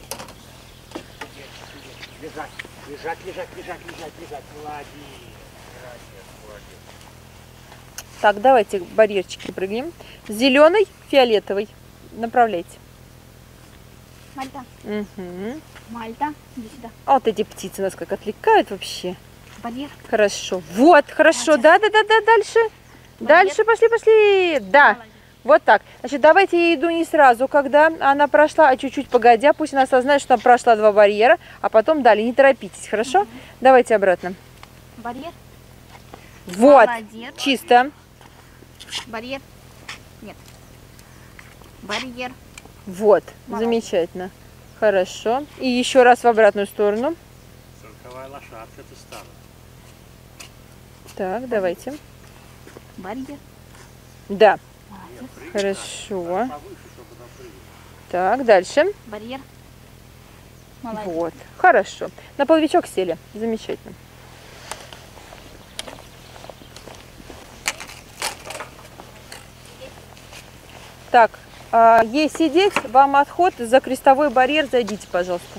Лежать. Лежать, лежать, лежать, лежать, лежать. Молодец. Молодец. Так, давайте барьерчики прыгнем. Зеленый, фиолетовый. Направляйте. Мальта. Угу. Мальта. Иди сюда. А вот эти птицы нас как отвлекают вообще. Барьер. Хорошо. Вот, хорошо. Да, да, да, да, дальше. Дальше пошли, пошли. Да. Молодец. Вот так. Значит, давайте я иду не сразу, когда она прошла, а чуть-чуть погодя. Пусть она осознает, что она прошла 2 барьера, а потом далее. Не торопитесь, хорошо? Давайте обратно. Барьер. Вот. Молодец. Чисто. Барьер. Нет. Барьер. Вот. Молодец. Замечательно. Хорошо. И еще раз в обратную сторону. Цирковая лошадка ты стала. Так, давайте. Барьер. Да. Молодец. Хорошо. Повыше, чтобы напрыгнуть. Так, дальше. Барьер. Молодец. Вот. Хорошо. На половичок сели. Замечательно. Так, ей сидеть, вам отход за крестовой барьер. Зайдите, пожалуйста.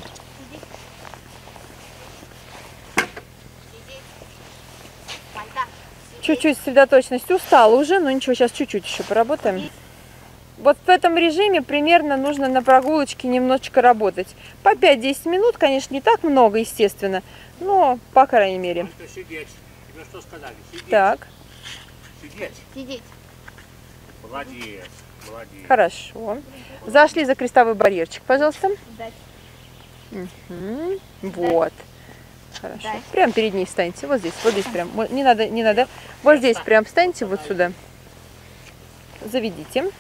Мальта. Чуть-чуть сосредоточенность устала уже, но ничего, сейчас чуть-чуть еще поработаем. Вот в этом режиме примерно нужно на прогулочке немножечко работать. По 5-10 минут, конечно, не так много, естественно, но по крайней мере. Мальчик, сидеть. Тебе что сказали? Сидеть. Так, Сидеть. Сидеть. Молодец. Молодец. хорошо. Зашли за крестовой барьерчик, пожалуйста. Дать. Мгм. Вот. Хорошо. Дай. Прям перед ней встаньте. Вот здесь прям. Не надо, не надо. Вот здесь прям встаньте, вот сюда. Заведите.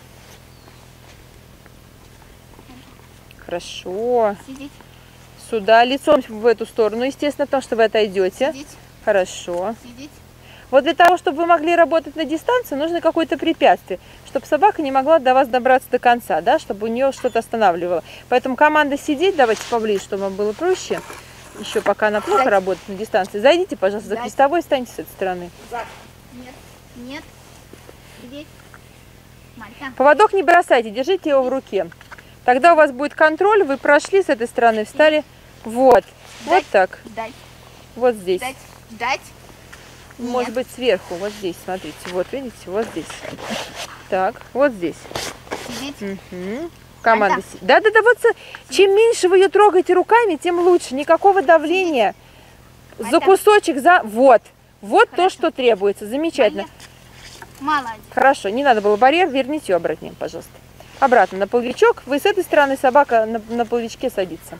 Хорошо. Сидеть. Сюда, лицом в эту сторону, естественно, потому что вы отойдете. Сидеть. Хорошо. Сидеть. Вот для того, чтобы вы могли работать на дистанции, нужно какое-то препятствие, чтобы собака не могла до вас добраться до конца, да, чтобы у нее что-то останавливало. Поэтому команда сидеть, давайте поближе, чтобы вам было проще. Еще пока она плохо работает на дистанции. Зайдите, пожалуйста, за крестовой, встаньте с этой стороны. Нет. Нет. Сидеть. Мальта. Поводок не бросайте, держите его в руке. Тогда у вас будет контроль, вы прошли с этой стороны, встали. Вот. Вот так. Дать. Вот здесь. Дать. Дать. может быть, сверху. Вот здесь, смотрите. Вот, видите, вот здесь. Так, вот здесь. Сидеть. Угу. Команда. Да-да-да, вот чем меньше вы ее трогаете руками, тем лучше. Никакого давления. За кусочек, Вот. Вот то, что требуется. Замечательно. Молодец. Хорошо, не надо было барьер, верните ее обратно, пожалуйста. Обратно на половичок. Вы с этой стороны, собака на половичке садится.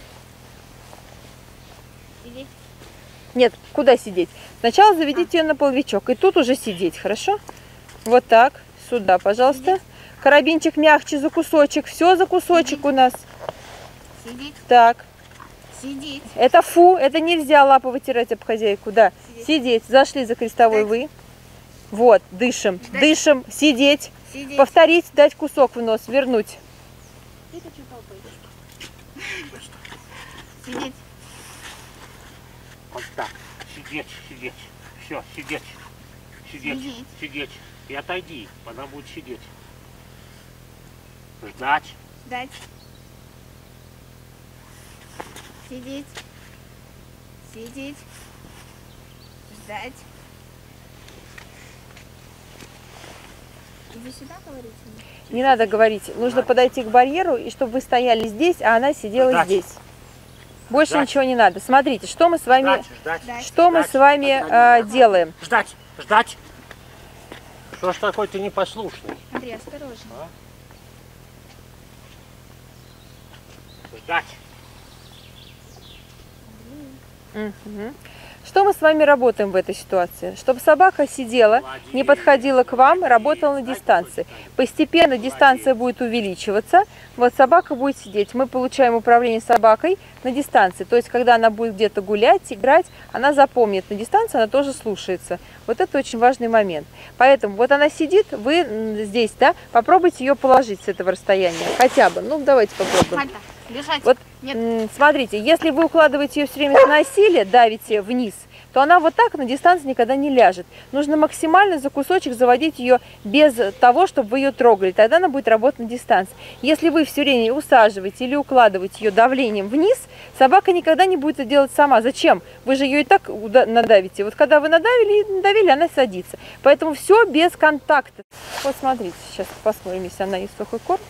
Сидеть. Нет, куда сидеть? Сначала заведите ее на половичок, и тут уже сидеть, хорошо? Вот так, сюда, пожалуйста. Сидеть. Карабинчик мягче за кусочек, все за кусочек. Сидеть. У нас. Сидеть. Так. Сидеть. Это это нельзя лапы вытирать об хозяйку, да. Сидеть. Зашли за крестовой вы. Вот, дышим, дышим, сидеть. Повторить, дать кусок в нос, вернуть. Сидеть. Вот так. Сидеть, сидеть. Все, сидеть. Сидеть, сидеть. И отойди, она будет сидеть. Ждать. Ждать. Сидеть. Сидеть. Ждать. Вы сюда говорите? Не надо говорить. Нужно подойти к барьеру, и чтобы вы стояли здесь, а она сидела Ждать. здесь. Больше Ждать. ничего не надо. Смотрите, что мы с вами, ждать, мы с вами делаем. Ждать, ждать. Что ж такой ты непослушный? Андрей, осторожно. Ждать. Угу. Что мы с вами работаем в этой ситуации? Чтобы собака сидела, не подходила к вам, работала на дистанции. Постепенно дистанция будет увеличиваться. Вот собака будет сидеть. Мы получаем управление собакой на дистанции. То есть, когда она будет где-то гулять, играть, она запомнит на дистанции, она тоже слушается. Вот это очень важный момент. Поэтому вот она сидит, вы здесь, да, попробуйте ее положить с этого расстояния. Хотя бы. Ну, давайте попробуем. Лежать. Вот, нет. Смотрите, если вы укладываете ее все время с насилия, давите вниз, то она вот так на дистанции никогда не ляжет. Нужно максимально за кусочек заводить ее без того, чтобы вы ее трогали. Тогда она будет работать на дистанции. Если вы все время усаживаете или укладываете ее давлением вниз, собака никогда не будет это делать сама. Зачем? Вы же ее и так надавите. Вот когда вы надавили, она садится. Поэтому все без контакта. Вот смотрите, сейчас посмотрим, если она ест сухой корм.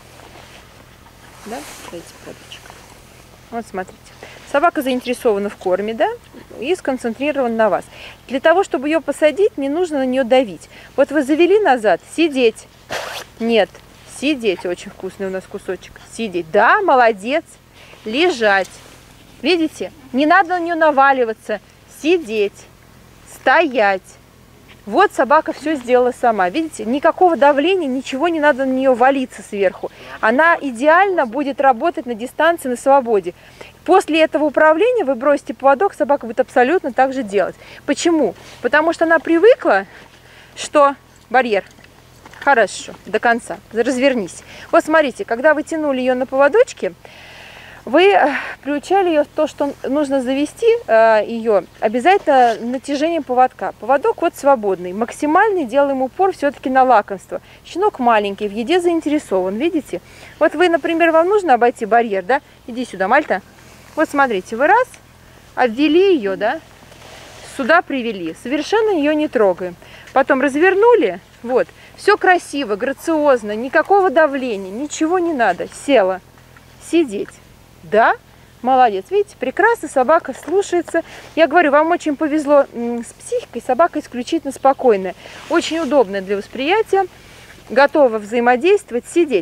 Да, дайте подочек. Вот смотрите. Собака заинтересована в корме, да, и сконцентрирована на вас. Для того, чтобы ее посадить, не нужно на нее давить. Вот вы завели назад, сидеть. Нет, сидеть. Очень вкусный у нас кусочек. Сидеть. Да, молодец. Лежать. Видите? Не надо на нее наваливаться. Сидеть. Стоять. Вот собака все сделала сама. Видите, никакого давления, ничего не надо на нее валиться сверху. Она идеально будет работать на дистанции, на свободе. После этого управления вы бросите поводок, собака будет абсолютно так же делать. Почему? Потому что она привыкла, что барьер. Хорошо, до конца. Развернись. Вот смотрите, когда вы тянули ее на поводочке, вы приучали ее то, что нужно завести ее обязательно натяжением поводка. Поводок вот свободный. Максимальный делаем упор все-таки на лакомство. Щенок маленький, в еде заинтересован, видите? Вот вы, например, вам нужно обойти барьер, да? Иди сюда, Мальта. Вот смотрите, вы раз, обвели ее, да? Сюда привели. Совершенно ее не трогаем. Потом развернули, вот. Все красиво, грациозно, никакого давления, ничего не надо. Села. Сидеть. Да, молодец, видите, прекрасно, собака слушается. Я говорю, вам очень повезло с психикой, собака исключительно спокойная, очень удобная для восприятия, готова взаимодействовать, сидеть.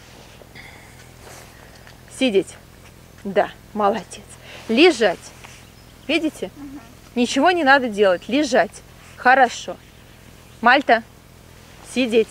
Сидеть, да, молодец. Лежать, видите, ничего не надо делать, лежать, хорошо. Мальта, сидеть.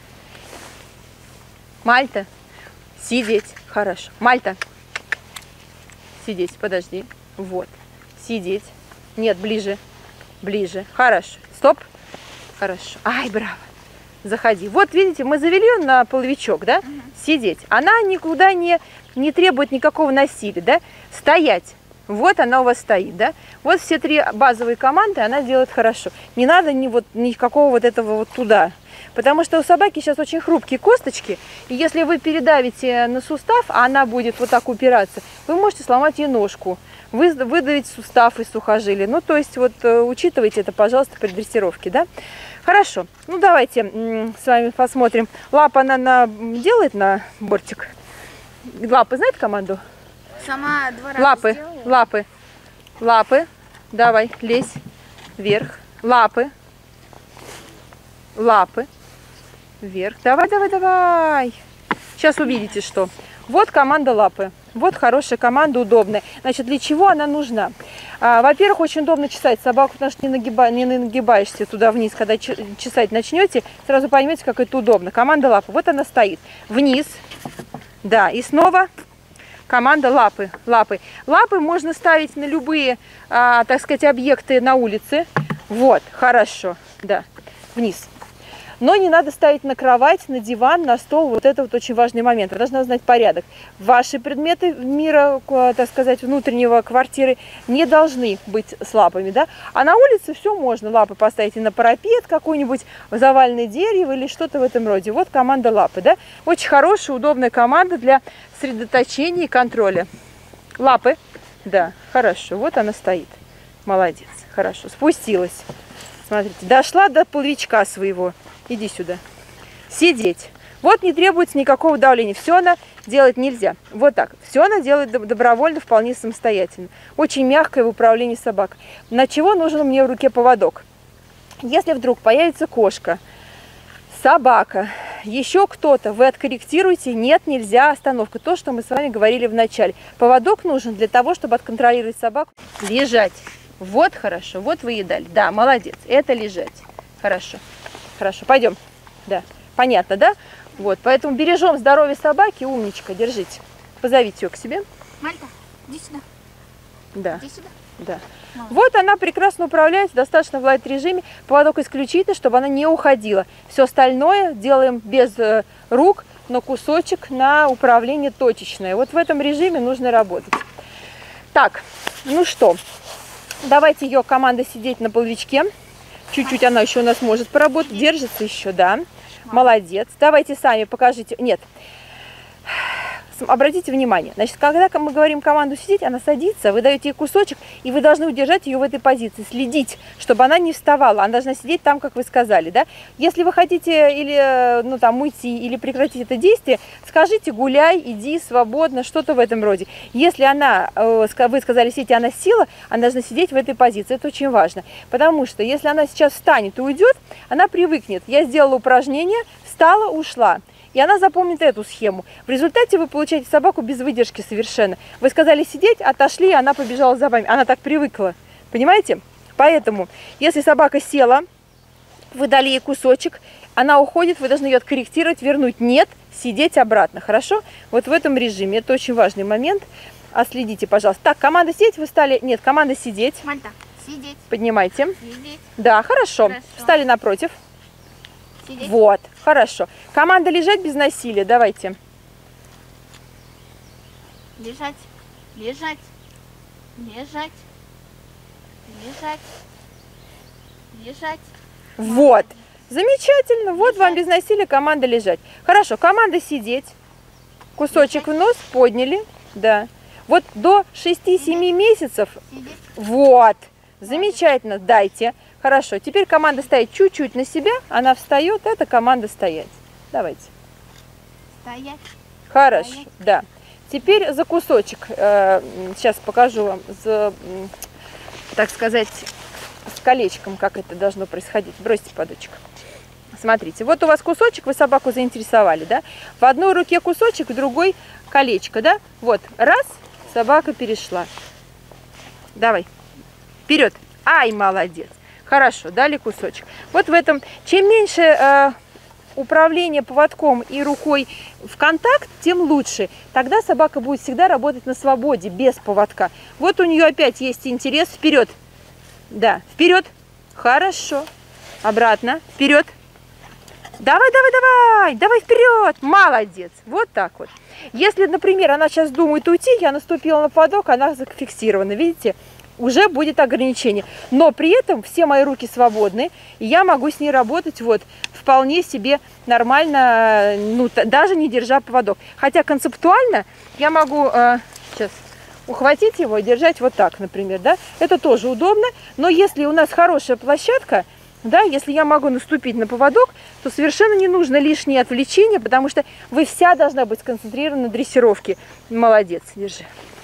Мальта, сидеть, хорошо. Мальта. Сидеть, подожди. Вот. Сидеть. Нет, ближе. Ближе. Хорошо. Стоп. Хорошо. Ай, браво. Заходи. Вот, видите, мы завели ее на половичок, да? Сидеть. Она никуда не требует никакого насилия, да? Стоять. Вот она у вас стоит, да? Вот все три базовые команды она делает хорошо. Не надо никакого вот этого вот туда. Потому что у собаки сейчас очень хрупкие косточки, и если вы передавите на сустав, а она будет вот так упираться, вы можете сломать ей ножку, выдавить сустав из сухожилия. Ну, то есть, вот учитывайте это, пожалуйста, при дрессировке, да? Хорошо. Ну, давайте с вами посмотрим. Лапа она делает на бортик? Лапы знает команду? Сама 2 раза Лапы, сделала. лапы, лапы. Давай, лезь вверх. Лапы. Лапы. Вверх. Давай, давай, давай. Сейчас увидите, что. Вот команда лапы. Вот хорошая команда, удобная. Значит, для чего она нужна? Во-первых, очень удобно чесать собаку, потому что не нагибаешься туда вниз. Когда чесать начнете, сразу поймете, как это удобно. Команда лапы. Вот она стоит. Вниз. Да, и снова команда лапы. Лапы. Лапы можно ставить на любые, так сказать, объекты на улице. Вот, хорошо. Да, вниз. Но не надо ставить на кровать, на диван, на стол. Вот это вот очень важный момент. Вы должны знать порядок. Ваши предметы мира, так сказать, внутреннего квартиры не должны быть с лапами, да? А на улице все можно. Лапы поставить и на парапет, какое-нибудь заваленное дерево или что-то в этом роде. Вот команда лапы, да? Очень хорошая, удобная команда для сосредоточения и контроля. Лапы. Да, хорошо. Вот она стоит. Молодец. Хорошо. Спустилась. Смотрите, дошла до половичка своего. Иди сюда. Сидеть. Вот не требуется никакого давления. Все она делать нельзя. Вот так. Все она делает добровольно, вполне самостоятельно. Очень мягкое в управлении собакой. На чего нужен мне в руке поводок? Если вдруг появится кошка, собака, еще кто-то, вы откорректируете. Нет, нельзя, остановка. То, что мы с вами говорили в начале. Поводок нужен для того, чтобы отконтролировать собаку. Лежать. Вот хорошо. Вот вы ей дали. Да, молодец. Это лежать. Хорошо. Хорошо, пойдем. Да, понятно, да? Вот, поэтому бережем здоровье собаки. Умничка, держите. Позовите ее к себе. Мальта, иди сюда. Да. Иди сюда. Да. Вот она прекрасно управляется, достаточно в лайт-режиме. Поводок исключительно, чтобы она не уходила. Все остальное делаем без рук, но кусочек на управление точечное. Вот в этом режиме нужно работать. Так, ну что, давайте ее команда сидеть на половичке. Чуть-чуть она еще у нас может поработать. Держится еще, да. Молодец. Давайте сами покажите. Нет. Обратите внимание. Значит, когда мы говорим команду сидеть, она садится, вы даете ей кусочек, и вы должны удержать ее в этой позиции, следить, чтобы она не вставала. Она должна сидеть там, как вы сказали, да. Если вы хотите или, ну, там, уйти, или прекратить это действие, скажите: гуляй, иди, свободно, что-то в этом роде. Если она, вы сказали сидеть, и она села, она должна сидеть в этой позиции. Это очень важно. Потому что если она сейчас встанет и уйдет, она привыкнет. Я сделала упражнение, встала, ушла. И она запомнит эту схему. В результате вы получаете собаку без выдержки совершенно. Вы сказали сидеть, отошли, и она побежала за вами. Она так привыкла. Понимаете? Поэтому, если собака села, вы дали ей кусочек, она уходит, вы должны ее откорректировать, вернуть. Нет, сидеть обратно. Хорошо? Вот в этом режиме. Это очень важный момент. Отследите, пожалуйста. Так, команда сидеть, вы стали... Нет, команда сидеть. Мальта, сидеть. Поднимайте. Сидеть. Да, хорошо. Встали напротив. Сидеть. Вот, хорошо. Команда лежать без насилия, давайте. Лежать. Лежать. Лежать. Лежать. Лежать. Вот, замечательно. Вот вам без насилия команда лежать. Хорошо, команда сидеть. Кусочек в нос подняли. Да. Вот до 6-7 месяцев. Сидеть. Вот, замечательно, дайте. Хорошо, теперь команда стоит чуть-чуть на себя, она встает, это команда стоять. Давайте. Стоять. Хорошо, Стоять. да. Теперь за кусочек, сейчас покажу вам, так сказать, с колечком, как это должно происходить. Бросьте подочек. Смотрите, вот у вас кусочек, вы собаку заинтересовали, да? В одной руке кусочек, в другой колечко, да? Вот, раз, собака перешла. Давай, вперед. Ай, молодец. Хорошо, дали кусочек. Вот в этом, чем меньше управление поводком и рукой в контакт, тем лучше. Тогда собака будет всегда работать на свободе, без поводка. Вот у нее опять есть интерес. Вперед. Да, вперед. Хорошо. Обратно. Вперед. Давай, давай, давай. Давай вперед. Молодец. Вот так вот. Если, например, она сейчас думает уйти, я наступила на поводок, она зафиксирована. Видите? уже будет ограничение. Но при этом все мои руки свободны, и я могу с ней работать вот вполне себе нормально, ну, даже не держа поводок. Хотя концептуально я могу сейчас ухватить его и держать вот так, например, да. Это тоже удобно, но если у нас хорошая площадка, да, если я могу наступить на поводок, то совершенно не нужно лишнее отвлечение, потому что вы вся должна быть сконцентрирована на дрессировке. Молодец, держи.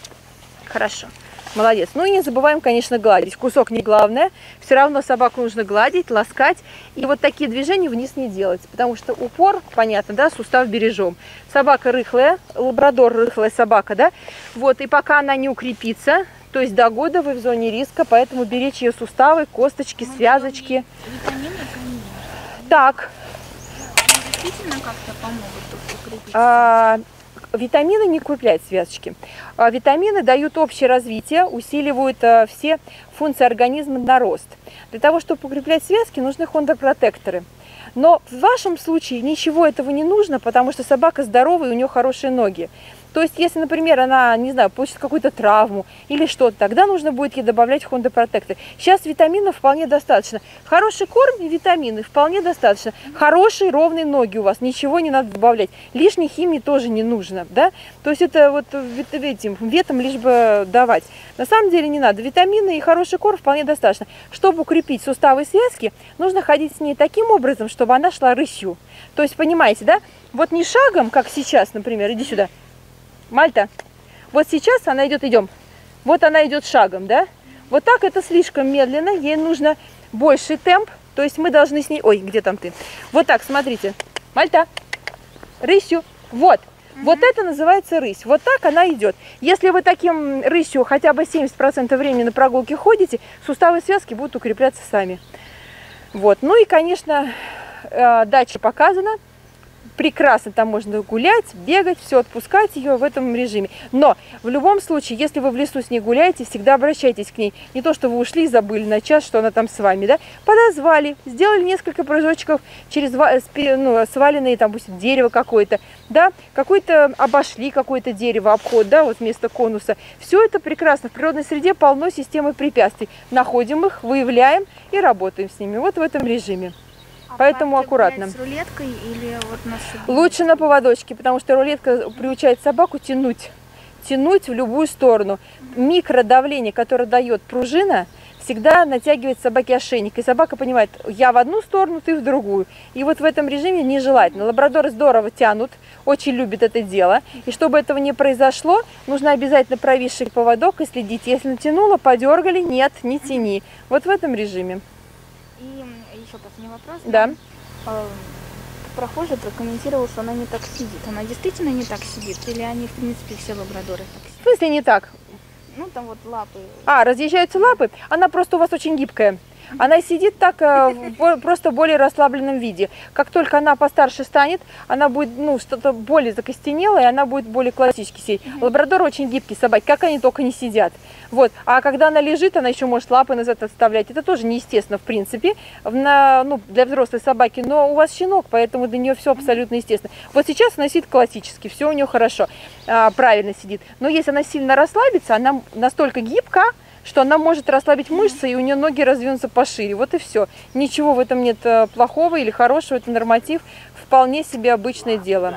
Хорошо. Молодец. Ну и не забываем, конечно, гладить. Кусок не главное. Все равно собаку нужно гладить, ласкать. И вот такие движения вниз не делать. Потому что упор, понятно, да, сустав бережем. Собака рыхлая, лабрадор рыхлая собака, да. Вот, и пока она не укрепится, то есть до года вы в зоне риска, поэтому беречь ее суставы, косточки, связочки. Витамины, конечно. Так. Действительно как-то помогут укрепиться. Витамины не укрепляют связочки. Витамины дают общее развитие, усиливают все функции организма на рост. Для того, чтобы укреплять связки, нужны хондропротекторы. Но в вашем случае ничего этого не нужно, потому что собака здоровая и у нее хорошие ноги. То есть, если, например, она, не знаю, получит какую-то травму или что-то, тогда нужно будет ей добавлять хондропротектор. Сейчас витаминов вполне достаточно. Хороший корм и витамины вполне достаточно. Хорошие ровные ноги у вас, ничего не надо добавлять. Лишней химии тоже не нужно, да? То есть это вот этим ветом лишь бы давать. На самом деле не надо. Витамины и хороший корм вполне достаточно. Чтобы укрепить суставы и связки, нужно ходить с ней таким образом, чтобы она шла рысью. То есть, понимаете, да? Вот не шагом, как сейчас, например, иди сюда. Мальта, вот сейчас она идет, идем. Вот она идет шагом, да? Вот так это слишком медленно, ей нужно больший темп. То есть мы должны с ней... Ой, где там ты? Вот так, смотрите. Мальта, рысью. Вот. Вот это называется рысь. Вот так она идет. Если вы таким рысью хотя бы 70% времени на прогулке ходите, суставы и связки будут укрепляться сами. Вот. Ну и, конечно, дальше показано. Прекрасно там можно гулять, бегать, все, отпускать ее в этом режиме. Но в любом случае, если вы в лесу с ней гуляете, всегда обращайтесь к ней. Не то, что вы ушли и забыли на час, что она там с вами, да? Подозвали, сделали несколько прыжочков через сваленные, там, пусть дерево какое-то, да? Какое-то обошли какое-то дерево, обход, да, вот вместо конуса. Все это прекрасно. В природной среде полно системы препятствий. Находим их, выявляем и работаем с ними. Вот в этом режиме. Поэтому аккуратно. С рулеткой или вот на Лучше на поводочке, потому что рулетка приучает собаку тянуть в любую сторону. Микродавление, которое дает пружина, всегда натягивает собаке ошейник. И собака понимает, я в одну сторону, ты в другую. И вот в этом режиме нежелательно. Лабрадоры здорово тянут, очень любят это дело. И чтобы этого не произошло, нужно обязательно провисший поводок и следить. Если натянула, подергали, нет, не тяни. Вот в этом режиме. И еще последний вопрос. Да. Прохожий прокомментировал, что она не так сидит. Она действительно не так сидит? Или они, в принципе, все лабрадоры так сидят? В смысле не так? Ну, там вот лапы. Разъезжаются лапы? Она просто у вас очень гибкая. Она сидит так просто в более расслабленном виде. Как только она постарше станет, она будет, ну, что-то более закостенелое, и она будет более классически сидеть. Лабрадоры очень гибкие собаки, как они только не сидят. Вот. А когда она лежит, она еще может лапы назад отставлять. Это тоже неестественно, в принципе, для взрослой собаки. Но у вас щенок, поэтому для нее все абсолютно естественно. Вот сейчас она сидит классически, все у нее хорошо, правильно сидит. Но если она сильно расслабится, она настолько гибка, что она может расслабить мышцы, и у нее ноги раздвинутся пошире. Вот и все. Ничего в этом нет плохого или хорошего, это норматив, вполне себе обычное дело.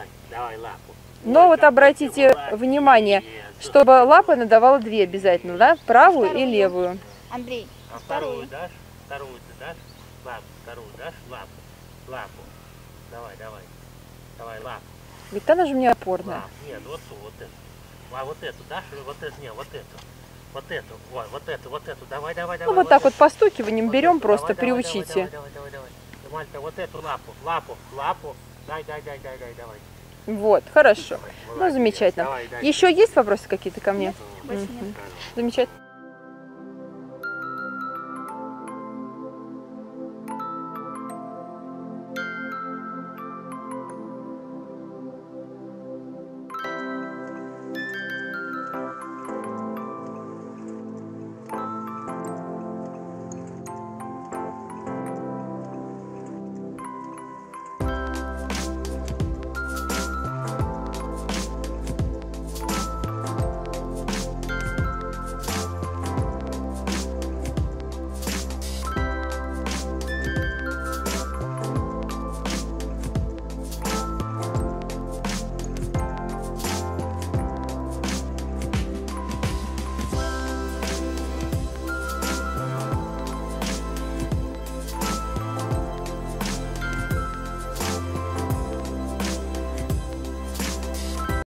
Но вот обратите внимание, чтобы лапы надавала две обязательно, да? Правую и левую. Андрей, вторую дашь, вторую ты дашь, лапу, вторую дашь, лапу. Давай, лапу. Ведь она же у меня опорная. Нет, вот эту. А вот эту дашь, вот эту, нет, вот эту. Вот эту, давай. Ну вот так вот постукиванием берем, просто приучите. Давай. Мальта, вот эту лапу. Дай. Вот, хорошо. Ну, замечательно. Давай. Еще есть вопросы какие-то ко мне? больше нет. Замечательно.